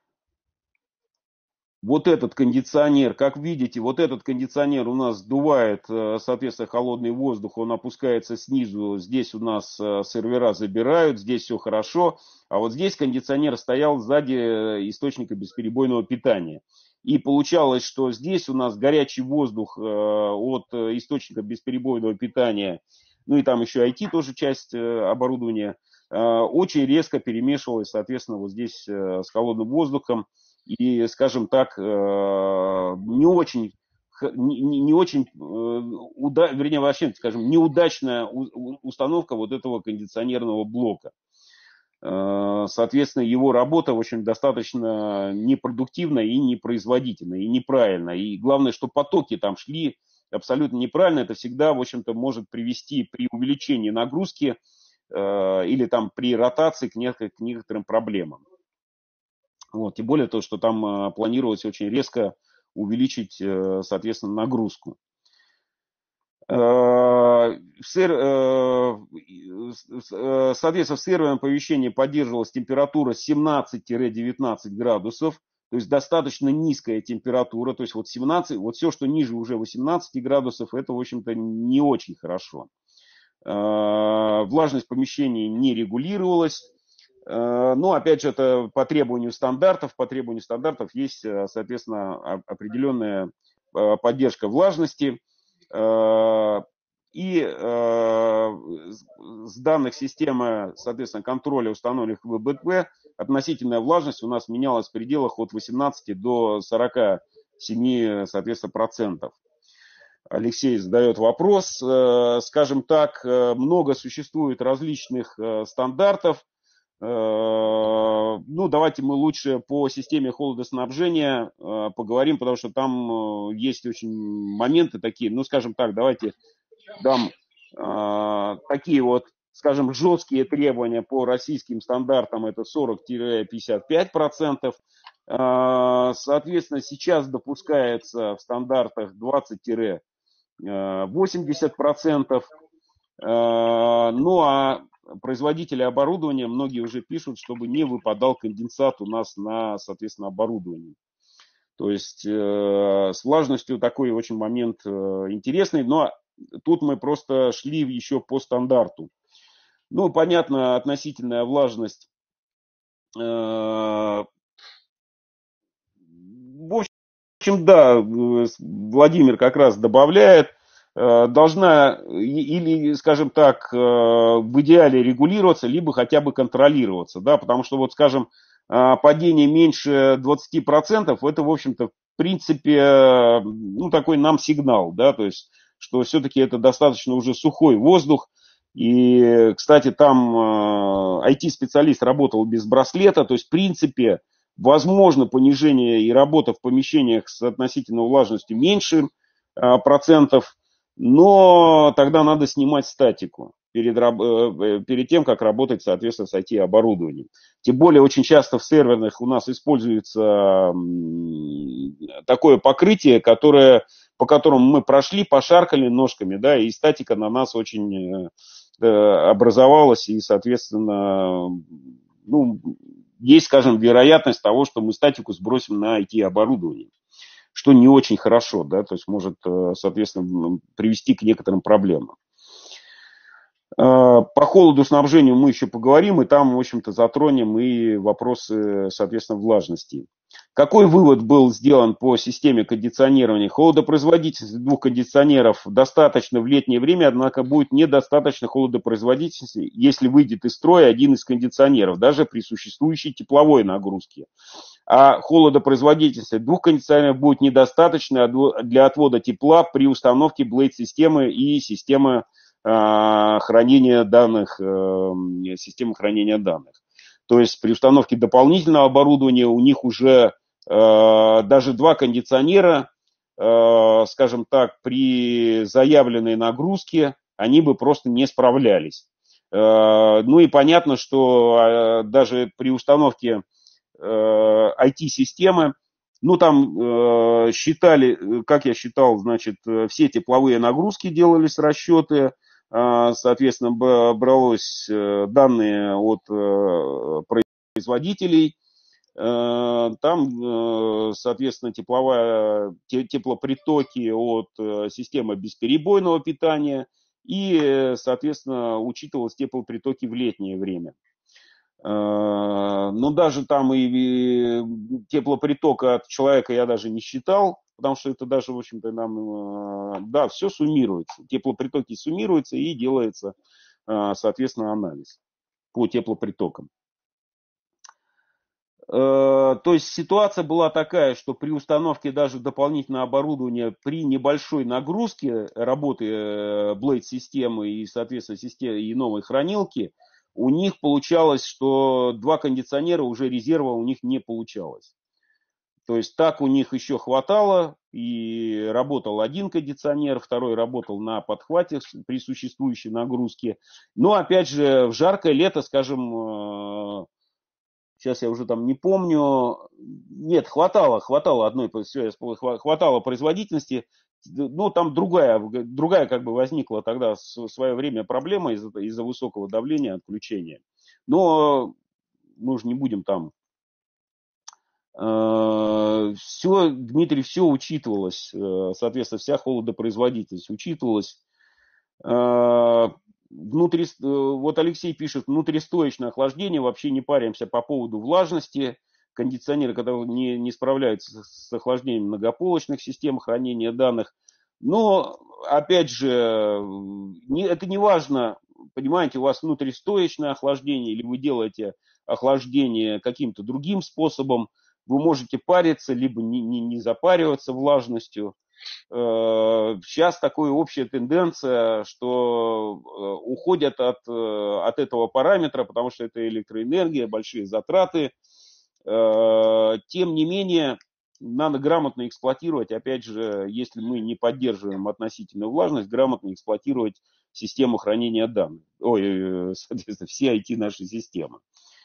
Вот этот кондиционер, как видите, вот этот кондиционер у нас сдувает, соответственно, холодный воздух, он опускается снизу, здесь у нас сервера забирают, здесь все хорошо, а вот здесь кондиционер стоял сзади источника бесперебойного питания. И получалось, что здесь у нас горячий воздух от источника бесперебойного питания, ну и там еще ай ти тоже часть оборудования, очень резко перемешивалась, соответственно, вот здесь с холодным воздухом. И, скажем так, не очень, не, не очень, уда, вернее, вообще, скажем, неудачная установка вот этого кондиционерного блока. Соответственно, его работа, в общем, достаточно непродуктивная и непроизводительная, и неправильная. И главное, что потоки там шли абсолютно неправильно. Это всегда, в общем-то, может привести при увеличении нагрузки или там при ротации к некоторым проблемам. Вот, тем более то, что там э, планировалось очень резко увеличить, э, соответственно, нагрузку. Э, сер, э, соответственно, в серверном помещении поддерживалась температура семнадцать-девятнадцать градусов, то есть достаточно низкая температура, то есть вот семнадцать, вот все, что ниже уже восемнадцати градусов, это, в общем-то, не очень хорошо. Э, влажность помещения не регулировалась. Но, опять же, это по требованию стандартов. По требованию стандартов есть, соответственно, определенная поддержка влажности. И с данных системы, соответственно, контроля установленных в И Б П относительная влажность у нас менялась в пределах от восемнадцати до сорока семи, соответственно, процентов. Алексей задает вопрос. Скажем так, много существует различных стандартов. Ну, давайте мы лучше по системе холодоснабжения поговорим, потому что там есть очень моменты такие, ну, скажем так, давайте дам такие вот, скажем, жесткие требования по российским стандартам, это сорок-пятьдесят пять процентов. Соответственно, сейчас допускается в стандартах двадцать-восемьдесят процентов. Ну, а производители оборудования, многие уже пишут, чтобы не выпадал конденсат у нас на, соответственно, оборудовании. То есть э, с влажностью такой очень момент э, интересный, но тут мы просто шли еще по стандарту. Ну, понятно, относительная влажность. Э, в общем, да, Владимир как раз добавляет, должна или, скажем так, в идеале регулироваться, либо хотя бы контролироваться, да, потому что, вот, скажем, падение меньше двадцати процентов, это, в общем-то, в принципе, ну, такой нам сигнал, да, то есть, что все-таки это достаточно уже сухой воздух, И, кстати, там ай ти-специалист работал без браслета, то есть, в принципе, возможно понижение и работа в помещениях с относительной влажностью меньше процентов, но тогда надо снимать статику перед, перед тем, как работать, соответственно, с ай ти-оборудованием. Тем более, очень часто в серверных у нас используется такое покрытие, которое, по которому мы прошли, пошаркали ножками, да, и статика на нас очень образовалась, и, соответственно, ну, есть, скажем, вероятность того, что мы статику сбросим на ай ти-оборудование, что не очень хорошо, да, то есть может, соответственно, привести к некоторым проблемам. По холодоснабжению мы еще поговорим, и там, в общем-то, затронем и вопросы, соответственно, влажности. Какой вывод был сделан по системе кондиционирования? Холодопроизводительность двух кондиционеров достаточно в летнее время, однако будет недостаточно холодопроизводительности, если выйдет из строя один из кондиционеров, даже при существующей тепловой нагрузке. А холодопроизводительности двух кондиционеров будет недостаточно для отвода тепла при установке блейд-системы и системы хранения данных, системы хранения данных. То есть при установке дополнительного оборудования у них уже даже два кондиционера, скажем так, при заявленной нагрузке они бы просто не справлялись. Ну и понятно, что даже при установке ай ти-системы, ну там считали, как я считал, значит, все тепловые нагрузки делались расчеты, соответственно, бралось данные от производителей, там, соответственно, тепловая, теплопритоки от системы бесперебойного питания и, соответственно, учитывалось теплопритоки в летнее время. Но даже там и теплопритока от человека я даже не считал, потому что это даже, в общем-то, нам, да, все суммируется. Теплопритоки суммируются и делается, соответственно, анализ по теплопритокам. То есть ситуация была такая, что при установке даже дополнительного оборудования при небольшой нагрузке работы Blade-системы и, соответственно, системы и новой хранилки, у них получалось, что два кондиционера уже резерва у них не получалось. То есть так у них еще хватало, и работал один кондиционер, второй работал на подхвате при существующей нагрузке. Но опять же, в жаркое лето, скажем, сейчас я уже там не помню, нет, хватало, хватало одной, хватало производительности, но там другая, другая как бы возникла тогда в свое время проблема из-за, из-за высокого давления отключения. Но мы же не будем там. Все, Дмитрий, все учитывалось, соответственно, вся холодопроизводительность учитывалась. Внутри, вот Алексей пишет, внутристоечное охлаждение, вообще не паримся по поводу влажности. Кондиционеры, когда не, не справляются с охлаждением многополочных систем хранения данных. Но, опять же, не, это не важно, понимаете, у вас внутристоечное охлаждение или вы делаете охлаждение каким-то другим способом. Вы можете париться, либо не, не, не запариваться влажностью. Сейчас такая общая тенденция, что уходят от, от этого параметра, потому что это электроэнергия, большие затраты. Тем не менее, надо грамотно эксплуатировать, опять же, если мы не поддерживаем относительную влажность, грамотно эксплуатировать систему хранения данных. Ой, соответственно, все ай ти наши системы.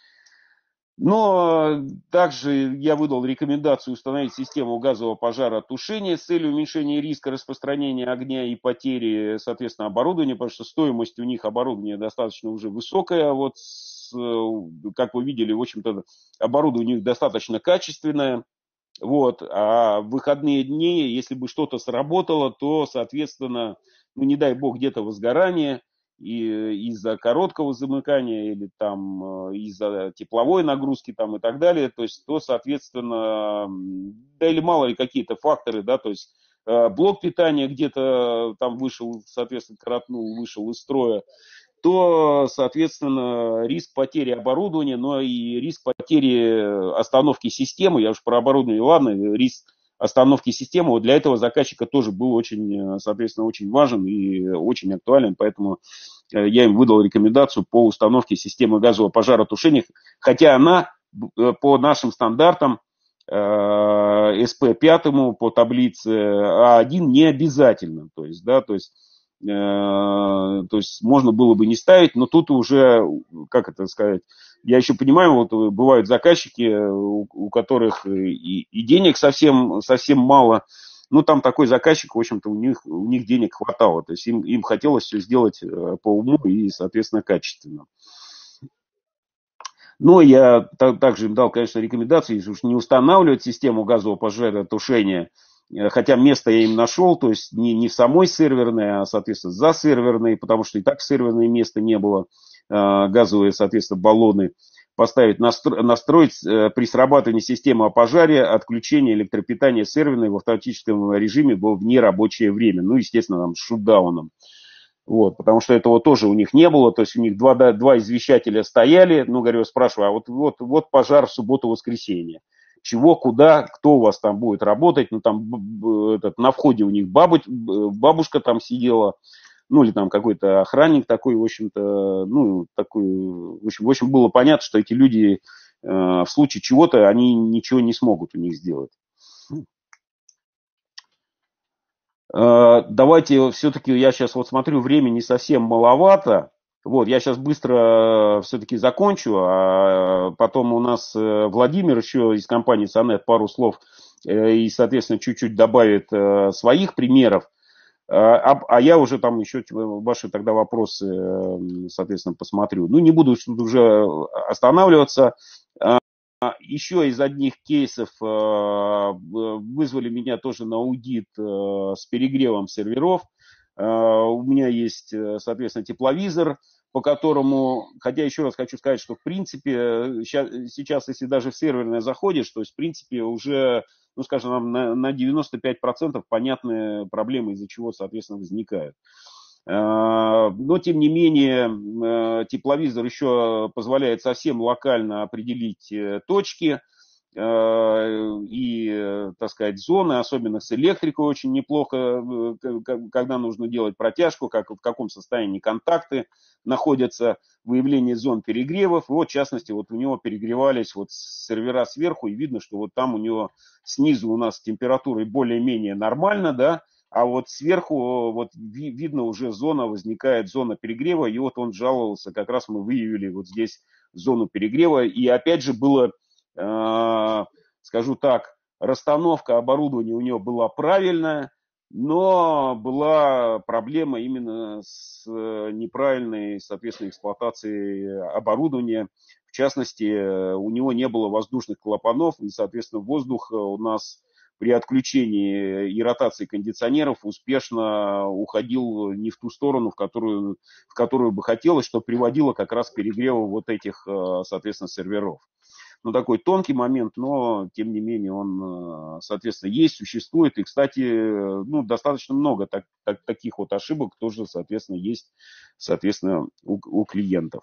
Но также я выдал рекомендацию установить систему газового пожаротушения с целью уменьшения риска распространения огня и потери, соответственно, оборудования, потому что стоимость у них оборудования достаточно уже высокая. Вот, как вы видели, в общем-то, оборудование у них достаточно качественное. Вот, а в выходные дни, если бы что-то сработало, то, соответственно, ну, не дай бог, где-то возгорание, и из-за короткого замыкания или там из-за тепловой нагрузки там и так далее, то есть, то, соответственно, да или мало ли какие-то факторы, да, то есть блок питания где-то там вышел, соответственно, коротнул, вышел из строя, то, соответственно, риск потери оборудования, но и риск потери остановки системы, я уж про оборудование, ладно, риск остановки системы, вот для этого заказчика тоже был очень, соответственно, очень важен и очень актуален, поэтому я им выдал рекомендацию по установке системы газового пожаротушения, хотя она по нашим стандартам эс пэ пять по таблице А один не обязательно. То есть, да, то есть, э, то есть можно было бы не ставить, но тут уже, как это сказать, я еще понимаю, вот бывают заказчики, у, у которых и, и денег совсем, совсем мало. Ну, там такой заказчик, в общем-то, у них, у них денег хватало. То есть им, им хотелось все сделать по уму и, соответственно, качественно. Но я также им дал, конечно, рекомендации, если уж не устанавливать систему газового пожаротушения, хотя место я им нашел, то есть не, не в самой серверной, а, соответственно, за серверной, потому что и так серверное места не было, газовые, соответственно, баллоны поставить, настро, настроить при срабатывании системы о пожаре отключение электропитания серверной в автоматическом режиме было в нерабочее время, ну, естественно, там, с шутдауном. Вот, потому что этого тоже у них не было, то есть у них два, два извещателя стояли, ну, говорю, спрашиваю, а вот, вот, вот пожар в субботу-воскресенье, чего, куда, кто у вас там будет работать, ну, там этот, на входе у них бабу, бабушка там сидела, ну, или там какой-то охранник такой, в общем-то, ну, такой, в общем, в общем, было понятно, что эти люди э, в случае чего-то, они ничего не смогут у них сделать. Давайте все-таки, я сейчас вот смотрю, времени совсем маловато. Вот, я сейчас быстро все-таки закончу, а потом у нас Владимир еще из компании Сонет пару слов и, соответственно, чуть-чуть добавит своих примеров. А, а я уже там еще ваши тогда вопросы, соответственно, посмотрю. Ну, не буду уже останавливаться. Еще из одних кейсов вызвали меня тоже на аудит с перегревом серверов. У меня есть, соответственно, тепловизор, по которому, хотя еще раз хочу сказать, что в принципе сейчас, если даже в серверное заходишь, то есть в принципе уже, ну скажем, на, на девяносто пять процентов понятные проблемы, из-за чего, соответственно, возникают. Но, тем не менее, тепловизор еще позволяет совсем локально определить точки и, так сказать, зоны, особенно с электрикой очень неплохо, когда нужно делать протяжку, как, в каком состоянии контакты находятся, выявление зон перегревов. И вот, в частности, вот у него перегревались вот сервера сверху, и видно, что вот там у него снизу у нас температура более-менее нормально, да, а вот сверху вот видно уже зона, возникает зона перегрева, и вот он жаловался, как раз мы выявили вот здесь зону перегрева, и опять же было, э, скажу так, расстановка оборудования у него была правильная, но была проблема именно с неправильной, соответственно, эксплуатацией оборудования. В частности, у него не было воздушных клапанов, и, соответственно, воздух у нас при отключении и ротации кондиционеров успешно уходил не в ту сторону, в которую, в которую бы хотелось, что приводило как раз к перегреву вот этих, соответственно, серверов. Ну, такой тонкий момент, но, тем не менее, он, соответственно, есть, существует. И, кстати, ну, достаточно много так, так, таких вот ошибок тоже, соответственно, есть, соответственно, у, у клиентов.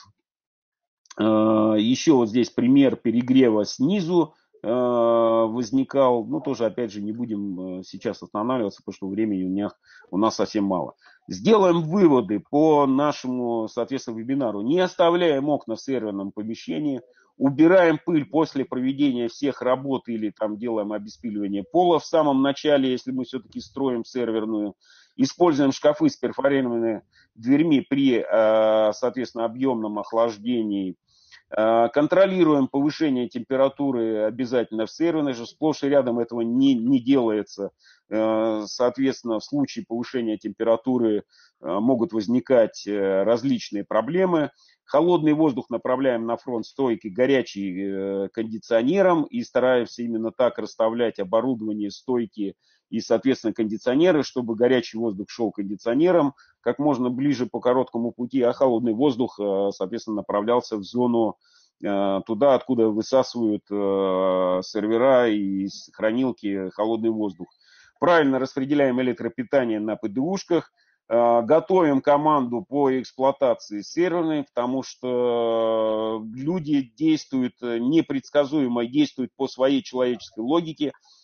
Еще вот здесь пример перегрева снизу возникал, ну, тоже, опять же, не будем сейчас останавливаться, потому что времени у, меня, у нас совсем мало. Сделаем выводы по нашему, соответственно, вебинару. Не оставляем окна в серверном помещении, убираем пыль после проведения всех работ или там делаем обеспиливание пола в самом начале, если мы все-таки строим серверную. Используем шкафы с перфорированными дверьми при, соответственно, объемном охлаждении. Контролируем повышение температуры обязательно в серверной же, сплошь и рядом этого не, не делается. Соответственно, в случае повышения температуры могут возникать различные проблемы. Холодный воздух направляем на фронт стойки, горячий кондиционером, и стараемся именно так расставлять оборудование стойки и, соответственно, кондиционеры, чтобы горячий воздух шел кондиционером как можно ближе по короткому пути, а холодный воздух, соответственно, направлялся в зону туда, откуда высасывают сервера и хранилки холодный воздух. Правильно распределяем электропитание на ПДУшках, готовим команду по эксплуатации серверной, потому что люди действуют непредсказуемо, действуют по своей человеческой логике.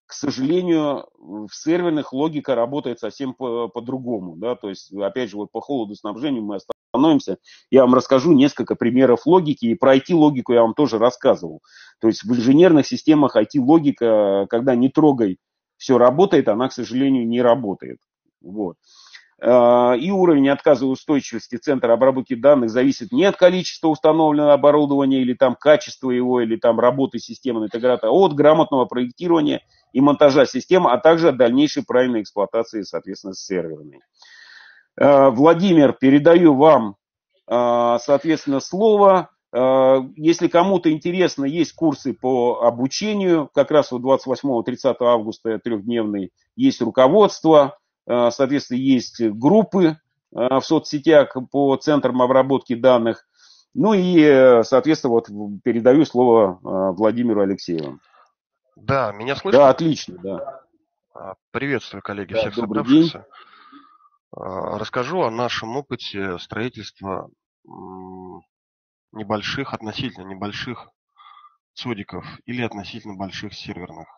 к сожалению, в серверных логика работает совсем по- по-другому. Да? То есть, опять же, вот по холодоснабжению мы остановимся. Я вам расскажу несколько примеров логики. И про ай ти-логику я вам тоже рассказывал. То есть в инженерных системах ай ти-логика, когда не трогай, все работает, она, к сожалению, не работает. Вот. И уровень отказоустойчивости центра обработки данных зависит не от количества установленного оборудования или там качества его, или там работы системы интегратора, а от грамотного проектирования и монтажа системы, а также от дальнейшей правильной эксплуатации, соответственно, серверной. Владимир, передаю вам, соответственно, слово. Если кому-то интересно, есть курсы по обучению, как раз вот двадцать восьмого-тридцатого августа трехдневный, есть руководство, соответственно, есть группы в соцсетях по центрам обработки данных. Ну и, соответственно, вот передаю слово Владимиру Алексееву. Да, меня слышно? Да, отлично, да. Приветствую, коллеги, Да, всех добрый день. собравшихся. Расскажу о нашем опыте строительства небольших, относительно небольших цодиков или относительно больших серверных.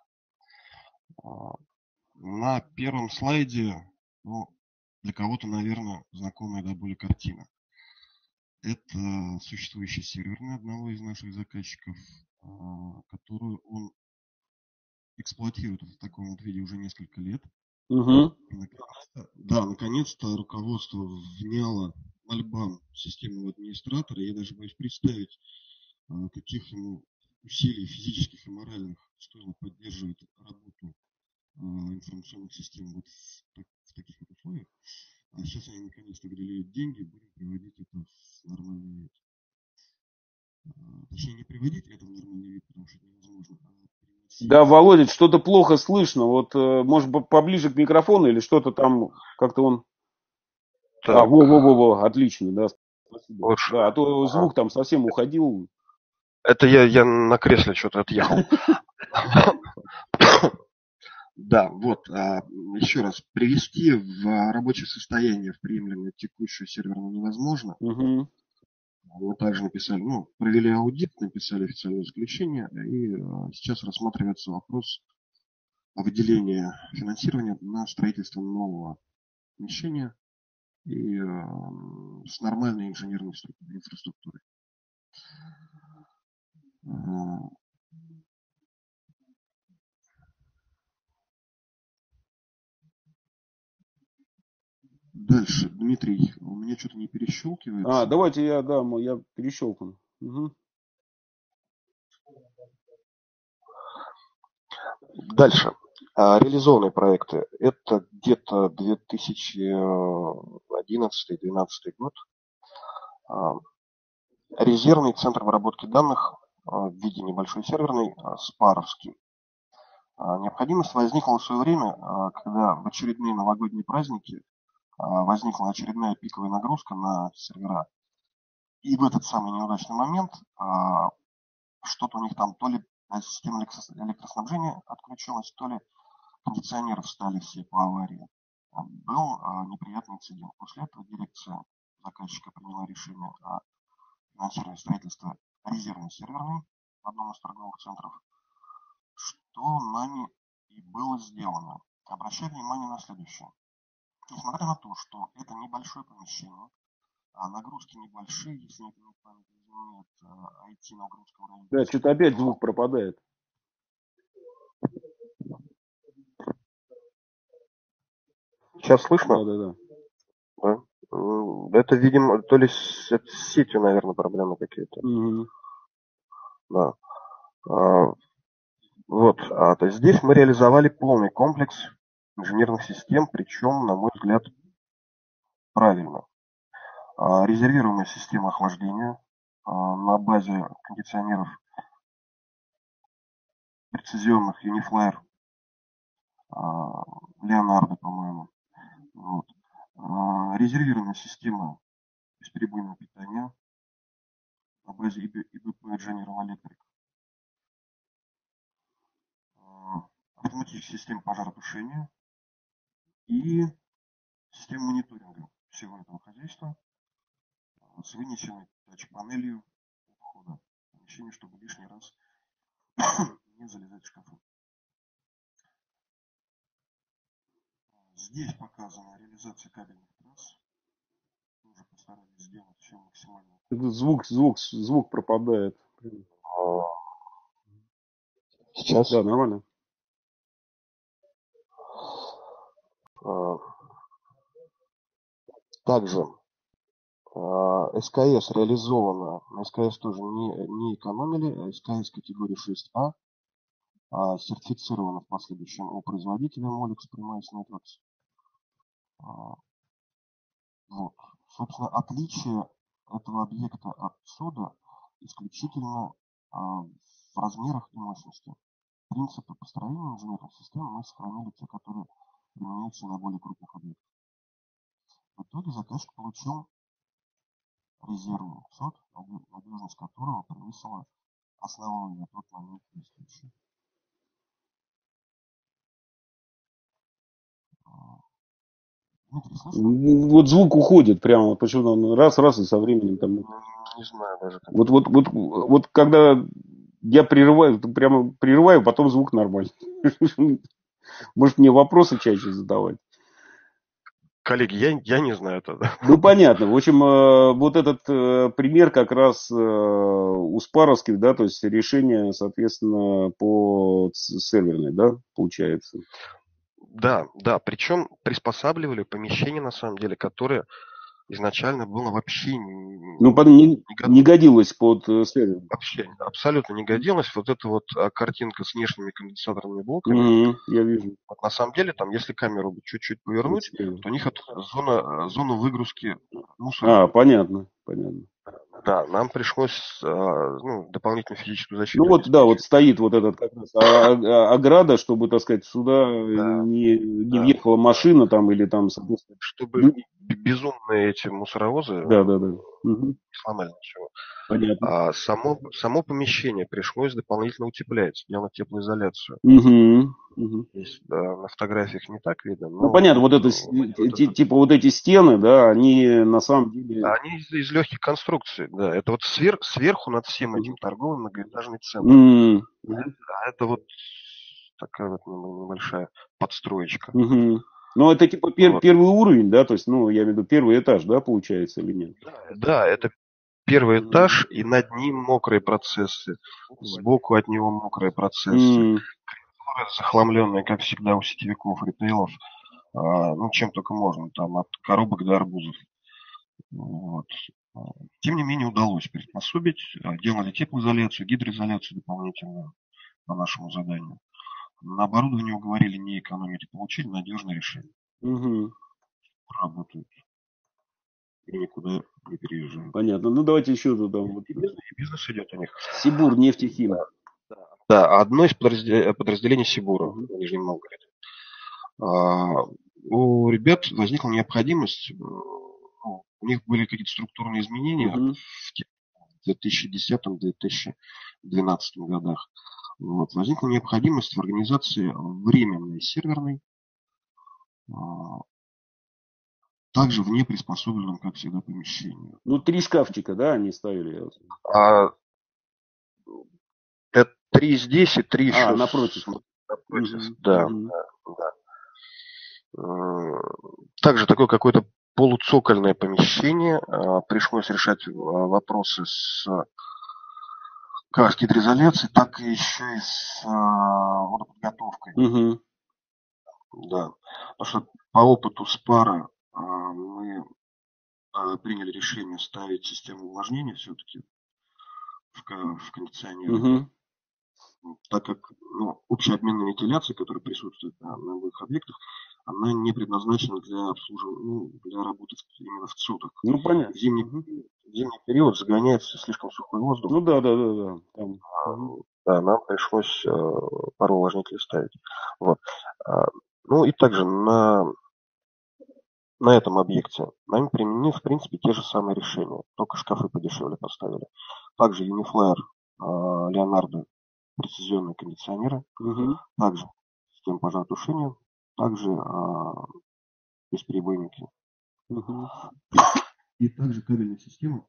На первом слайде, ну, для кого-то, наверное, знакомая до боли картина. Это существующий серверный одного из наших заказчиков, которую он эксплуатирует в таком вот виде уже несколько лет. Угу. Наконец-то, да, наконец-то руководство вняло мольбам системного администратора. Я даже боюсь представить, каких ему усилий физических и моральных стоило поддерживать работу информационных систем вот в, так, в таких вот условиях. А сейчас они наконец-то выделяют деньги, будем приводить это в нормальный вид. Точнее, не приводить это в нормальный вид, потому что это невозможно, а приносить... Да, Володя, что-то плохо слышно. Вот, может, поближе к микрофону или что-то там как-то он... Так. А, во-во-во, отлично, да, спасибо. Лучше. Да, а то звук там совсем уходил. Это я, я на кресле что-то отъехал. Да, вот, еще раз, привести в рабочее состояние, в приемлемое текущую серверную невозможно. Угу. Мы также написали, ну, провели аудит, написали официальное заключение, и сейчас рассматривается вопрос о выделении финансирования на строительство нового помещения и с нормальной инженерной инфраструктурой. Дальше, Дмитрий, у меня что-то не перещелкивается. А, давайте я, да, я перещелкну. Угу. Дальше. Реализованные проекты. Это где-то две тысячи одиннадцатый-двенадцатый год. Резервный центр обработки данных в виде небольшой серверной, спаровский. Необходимость возникла в свое время, когда в очередные новогодние праздники возникла очередная пиковая нагрузка на сервера. И в этот самый неудачный момент что-то у них там, то ли система электроснабжения отключилась, то ли кондиционеры встали все по аварии. Был неприятный инцидент. После этого дирекция заказчика приняла решение о финансировании строительства резервной серверной в одном из торговых центров, что нами и было сделано. Обращаю внимание на следующее. Несмотря на то, что это небольшое помещение, а нагрузки небольшие, если мне память не изменяет, ай ти-нагрузка в районе... Да, что-то опять звук пропадает. Сейчас слышно? Да, да, да. Да. Это, видимо, то ли с, это с сетью, наверное, проблемы какие-то. Угу. Да. А, вот. А, то есть здесь мы реализовали полный комплекс инженерных систем, причем, на мой взгляд, правильно. А, резервируемая система охлаждения а, на базе кондиционеров прецизионных Uniflyer а, Leonardo, по-моему. Вот. А, резервируемая система бесперебойного питания на базе и би пи General Electric. Автоматическая система пожаротушения и система мониторинга всего этого хозяйства с вынесенной тач-панелью входа в помещение, чтобы лишний раз не залезать в шкафы. Здесь показана реализация кабельных трасс. Тоже постарались сделать все максимально. Звук, звук, звук пропадает. Сейчас? Да, нормально. Также СКС реализовано. На СКС тоже не, не экономили. СКС категории шесть А. А сертифицировано в последующем у производителя Molex Premise Networks. Вот. Собственно, отличие этого объекта от СОДа исключительно а, в размерах и мощности. Принципы построения инженерных систем мы сохранили те, которые применяются на более крупных объектах. В итоге заказчик получил резервный СОД, надежность которого превысила основную на тот момент действующую. Дмитрий, слышно? Вот звук уходит прямо, почему-то он раз-раз и со временем там. Не знаю даже. Как вот, вот, вот, вот когда я прерываю, прямо прерываю, потом звук нормальный. Может, мне вопросы чаще задавать? Коллеги, я, я не знаю тогда. Ну, понятно. В общем, вот этот пример как раз у спаровских, да, то есть решение, соответственно, по серверной, да, получается. Да, да. Причем приспосабливали помещение, на самом деле, которое изначально было вообще не, ну, не, не, не годилось под сервер. Вообще абсолютно не годилось. Вот эта вот картинка с внешними конденсаторными блоками. Угу, я вижу. Вот на самом деле, там, если камеру чуть-чуть повернуть, то у них это зона, зона выгрузки мусора. А, понятно, понятно. Да, нам пришлось ну, дополнительную физическую защиту. Ну вот, да, вот стоит вот этот как раз ограда, чтобы, так сказать, сюда да, не, не да, въехала машина да. там или там, соответственно. Чтобы ну, безумные эти мусоровозы да, да, да. не сломали ничего. Понятно. А само, само помещение пришлось дополнительно утеплять, делать теплоизоляцию. Угу, угу. Здесь да, на фотографиях не так видно. Но, ну, понятно, вот, это, вот типа вот эти стены, да, они на самом деле... Да, они из, из легких конструкций, да. Это вот свер, сверху над всем этим торговым многоэтажный центр. Mm-hmm. А это вот такая вот небольшая подстроечка. Mm-hmm. Ну, это типа пер, вот. Первый уровень, да, то есть, ну, я имею в виду первый этаж, да, получается, или нет? Да, да, это первый mm-hmm. этаж, и над ним мокрые процессы, сбоку от него мокрые процессы, mm-hmm. захламленные, как всегда, у сетевиков, ритейлов, а, ну, чем только можно, там, от коробок до арбузов. Вот. Тем не менее, удалось приспособить, делали теплоизоляцию, гидроизоляцию дополнительную по нашему заданию. На оборудовании уговорили не экономить и получили надежное решение. Угу. Работают. И никуда не переезжаем. Понятно. Ну, давайте еще туда. Вот. И бизнес, и бизнес идет у них. Сибур, нефтехим. Да, да. да, одно из подразделений, подразделений Сибура угу. в Нижнем Новгороде. А, у ребят возникла необходимость, ну, у них были какие-то структурные изменения угу. в две тысячи десятом — две тысячи двенадцатом годах. Вот. Возникла необходимость в организации временной серверной, также в неприспособленном, как всегда, помещении. Ну, три шкафчика, да, они ставили? А, это три здесь и три а, еще напротив. С, напротив. Угу. Да, угу. да, да. Также такое какое-то полуцокольное помещение. Пришлось решать вопросы с как с гидроизоляцией, так и еще и с водоподготовкой. Угу. Да. Потому что по опыту спара мы приняли решение ставить систему увлажнения все-таки в, в кондиционере. Угу. Так как ну, общая обменная вентиляция, которая присутствует на, на обоих объектах, она не предназначена для обслуживания, ну, для работы именно в ЦОТах. Ну, понятно. В зимний, угу. в зимний период загоняется слишком сухой воздух. Ну да, да, да, да. Там. А, угу. Да, нам пришлось э, пару увлажнителей ставить. Вот. А, ну и также на, на этом объекте нами применены, в принципе, те же самые решения, только шкафы подешевле поставили. Также Uniflyer, э, Leonardo, прецизионные кондиционеры, угу. также система пожаротушения, также э, бесперебойники. Угу. И также кабельная система.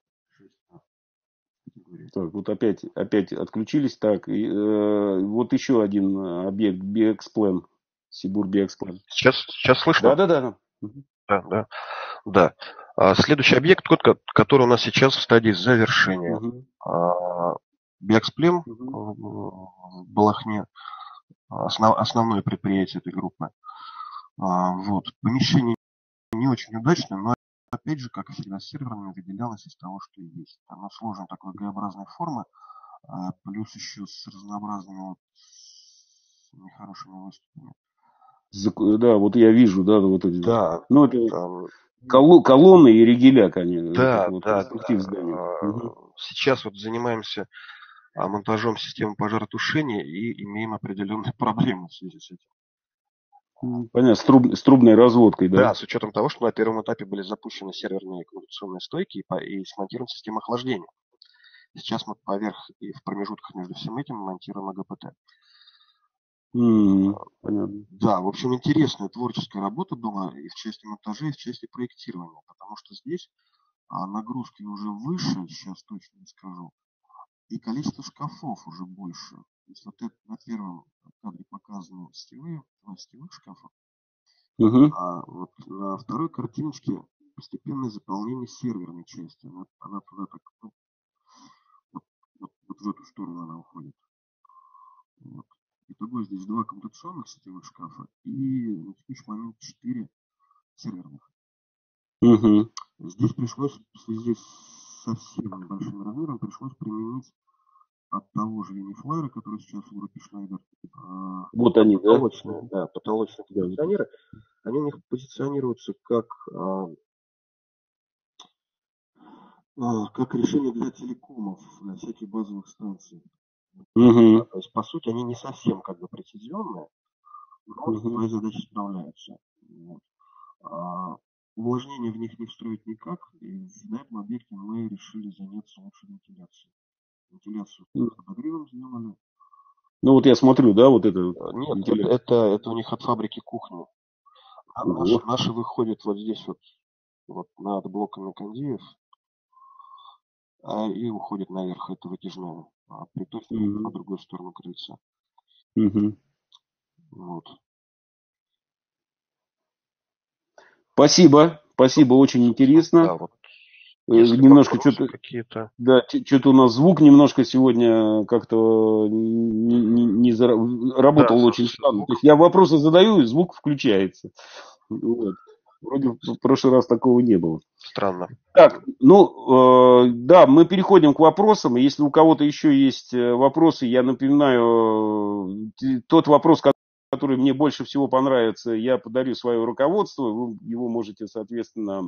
Так, вот опять, опять отключились. Так, и, э, вот еще один объект, BXPlan. Сибур Биэксплайм. Сейчас, сейчас слышно? Да-да-да. Да, да, да. А следующий объект, тот, который у нас сейчас в стадии завершения. Угу. Биэксплим Угу. в Балахне, основ, основное предприятие этой группы. Вот. Помещение не очень удачное, но опять же, как и всегда с серверами, выделялось из того, что есть. Оно сложено такой Г-образной формы, плюс еще с разнообразными вот, нехорошими выступами. Да, вот я вижу, да, вот эти. Да. Ну, это там... кол- колонны и ригеля, конечно. Да, Это вот да, конструктив да. здания. Угу. Сейчас вот занимаемся монтажом системы пожаротушения и имеем определенные проблемы в связи с этим. Понятно, с, труб, с трубной разводкой, да? Да, с учетом того, что на первом этапе были запущены серверные коммуникационные стойки и, и смонтирована система охлаждения. Сейчас мы поверх и в промежутках между всем этим монтируем АГПТ. Mm, понятно. Да, в общем, интересная творческая работа была и в части монтажа, и в части проектирования, потому что здесь а, нагрузки уже выше, сейчас точно не скажу, и количество шкафов уже больше. То есть вот это на первом кадре показаны сетевые, два сетевых шкафа, uh-huh. а вот на второй картиночке постепенное заполнение серверной части. Она, она туда так, ну, вот, вот, вот в эту сторону она уходит. Вот. Итого здесь два коммутационных сетевых шкафа и на текущий момент четыре серверных. Uh-huh. Здесь пришлось в связи с совсем небольшим размером пришлось применить от того же Uniflyer, который сейчас в группе Schneider. Вот они, потолочные, да? Да, потолочные да. кондиционеры. Они у них позиционируются как, а, а, как решение для телекомов, для всяких базовых станций. Uh-huh. То есть, по сути, они не совсем как бы прецизионные, но uh-huh. свои задачи справляются. Вот. А, увлажнение в них не встроить никак, и на этом объекте мы решили заняться лучше вентиляцией. Вентиляцию uh-huh. подогревом сделали. Ну вот я смотрю, да, вот это. Нет, это, это, это у них от фабрики кухни. А наши, наши выходят вот здесь вот, вот над блоками кондеев, а, и уходит наверх. Это вытяжная. А приточка uh-huh. по другую сторону крыльца. Uh-huh. Вот. Спасибо, спасибо, очень интересно. Да, вот. Если немножко что-то, какие-то... да, что-то у нас звук немножко сегодня как-то не, не, не зара... работал да, очень странно. То есть я вопросы задаю, и звук включается. Вот. Вроде в прошлый раз такого не было. Странно. Так, ну, э, да, мы переходим к вопросам. Если у кого-то еще есть вопросы, я напоминаю, э, тот вопрос, который мне больше всего понравится, я подарю свое руководство. Вы его можете, соответственно,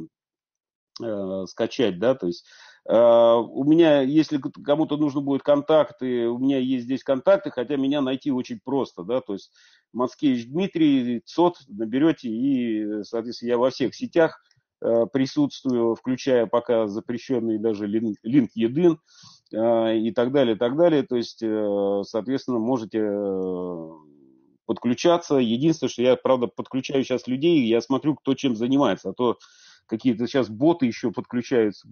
э, скачать, да, то есть э, у меня, если кому-то нужно будет контакты, у меня есть здесь контакты, хотя меня найти очень просто, да, то есть Мацкевич Дмитрий, ЦОД наберете, и, соответственно, я во всех сетях э, присутствую, включая пока запрещенный даже LinkedIn э, и так далее, и так далее, то есть, э, соответственно, можете э, подключаться. Единственное, что я, правда, подключаю сейчас людей, я смотрю, кто чем занимается, а то какие-то сейчас боты еще подключаются,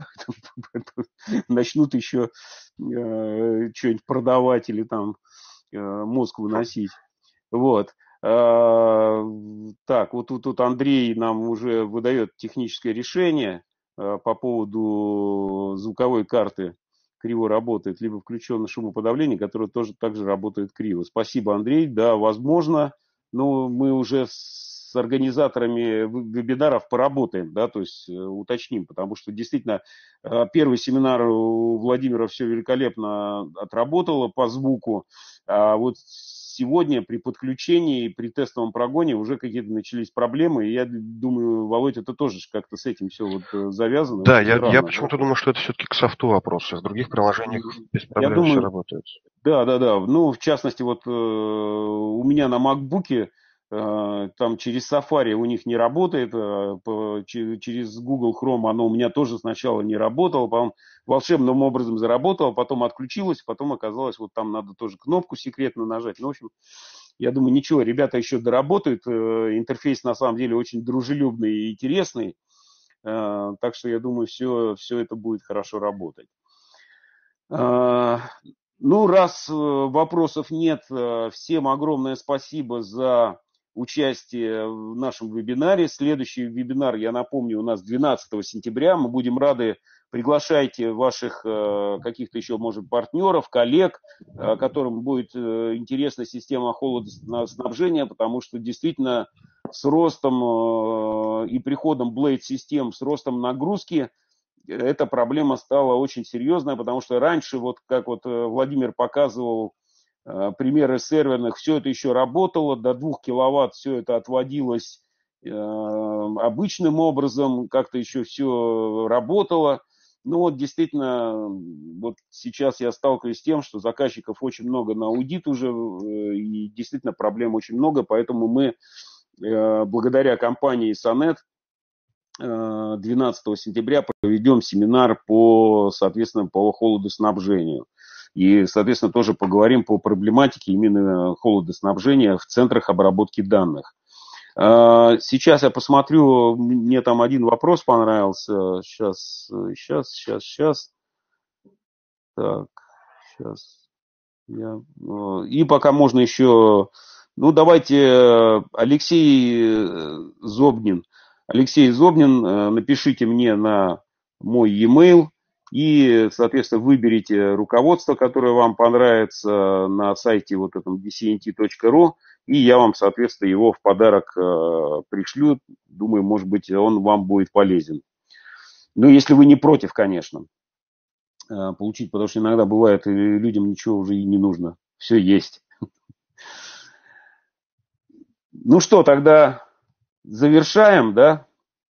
начнут еще э, что-нибудь продавать или там э, мозг выносить. Вот. Э, так, вот тут, тут Андрей нам уже выдает техническое решение э, по поводу звуковой карты. Криво работает, либо включено шумоподавление, которое тоже также работает криво. Спасибо, Андрей. Да, возможно, но мы уже с организаторами вебинаров поработаем, да, то есть уточним, потому что действительно первый семинар у Владимира все великолепно отработало по звуку, а вот сегодня при подключении, при тестовом прогоне уже какие-то начались проблемы, и я думаю, Володь, это тоже как-то с этим все вот завязано. Да, я, странно, я почему-то да? думаю, что это все-таки к софту вопрос, в других приложениях без проблем я думаю, все работает. Да, да, да. Ну, в частности, вот э, у меня на MacBook'е э, там через Safari у них не работает, э, по, через Google Chrome оно у меня тоже сначала не работало, потом волшебным образом заработало, потом отключилось, потом оказалось, вот там надо тоже кнопку секретно нажать. Ну, в общем, я думаю, ничего, ребята еще доработают. Э, интерфейс на самом деле очень дружелюбный и интересный, э, так что я думаю, все, все это будет хорошо работать. Ну, раз вопросов нет, всем огромное спасибо за участие в нашем вебинаре. Следующий вебинар, я напомню, у нас двенадцатого сентября. Мы будем рады, приглашайте ваших каких-то еще, может, партнеров, коллег, которым будет интересна система холодоснабжения, потому что действительно с ростом и приходом Blade-систем, с ростом нагрузки, эта проблема стала очень серьезная, потому что раньше, вот как вот Владимир показывал, примеры серверных, все это еще работало, до двух киловатт все это отводилось э, обычным образом, как-то еще все работало. Ну вот действительно, вот сейчас я сталкиваюсь с тем, что заказчиков очень много на аудит уже, и действительно проблем очень много, поэтому мы э, благодаря компании Sonet двенадцатого сентября проведем семинар по, соответственно, по холодоснабжению. И, соответственно, тоже поговорим по проблематике именно холодоснабжения в центрах обработки данных. Сейчас я посмотрю, мне там один вопрос понравился. Сейчас, сейчас, сейчас, сейчас. Так, сейчас. Я... И пока можно еще... Ну, давайте Алексей Зобнин. Алексей Зобнин, напишите мне на мой e-mail. И, соответственно, выберите руководство, которое вам понравится на сайте вот этом ди си эн ти точка ру, и я вам, соответственно, его в подарок э, пришлю. Думаю, может быть, он вам будет полезен. Ну, если вы не против, конечно, э, получить, потому что иногда бывает, и людям ничего уже и не нужно. Все есть. Ну что, тогда завершаем, да?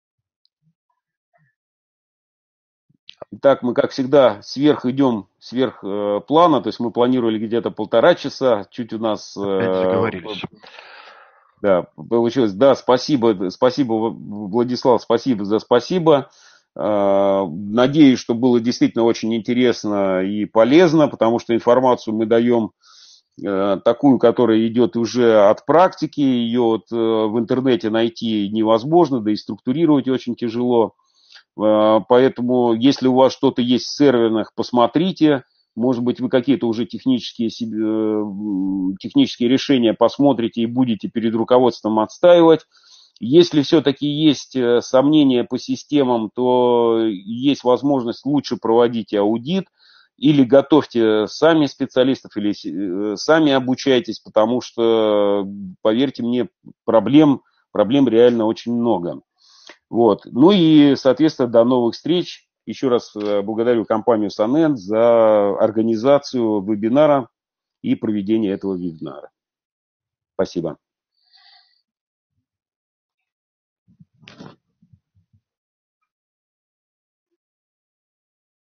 Итак, мы, как всегда, сверх идем, сверх э, плана, то есть мы планировали где-то полтора часа, чуть у нас... Опять заговорились. Да, получилось. Да, спасибо, спасибо, Владислав, спасибо за спасибо. Э, надеюсь, что было действительно очень интересно и полезно, потому что информацию мы даем э, такую, которая идет уже от практики, ее вот, э, в интернете найти невозможно, да и структурировать очень тяжело. Поэтому, если у вас что-то есть в серверных, посмотрите. Может быть, вы какие-то уже технические, технические решения посмотрите и будете перед руководством отстаивать. Если все-таки есть сомнения по системам, то есть возможность лучше проводить аудит. Или готовьте сами специалистов, или сами обучайтесь, потому что, поверьте мне, проблем, проблем реально очень много. Вот. Ну и, соответственно, до новых встреч. Еще раз благодарю компанию Sonet за организацию вебинара и проведение этого вебинара. Спасибо.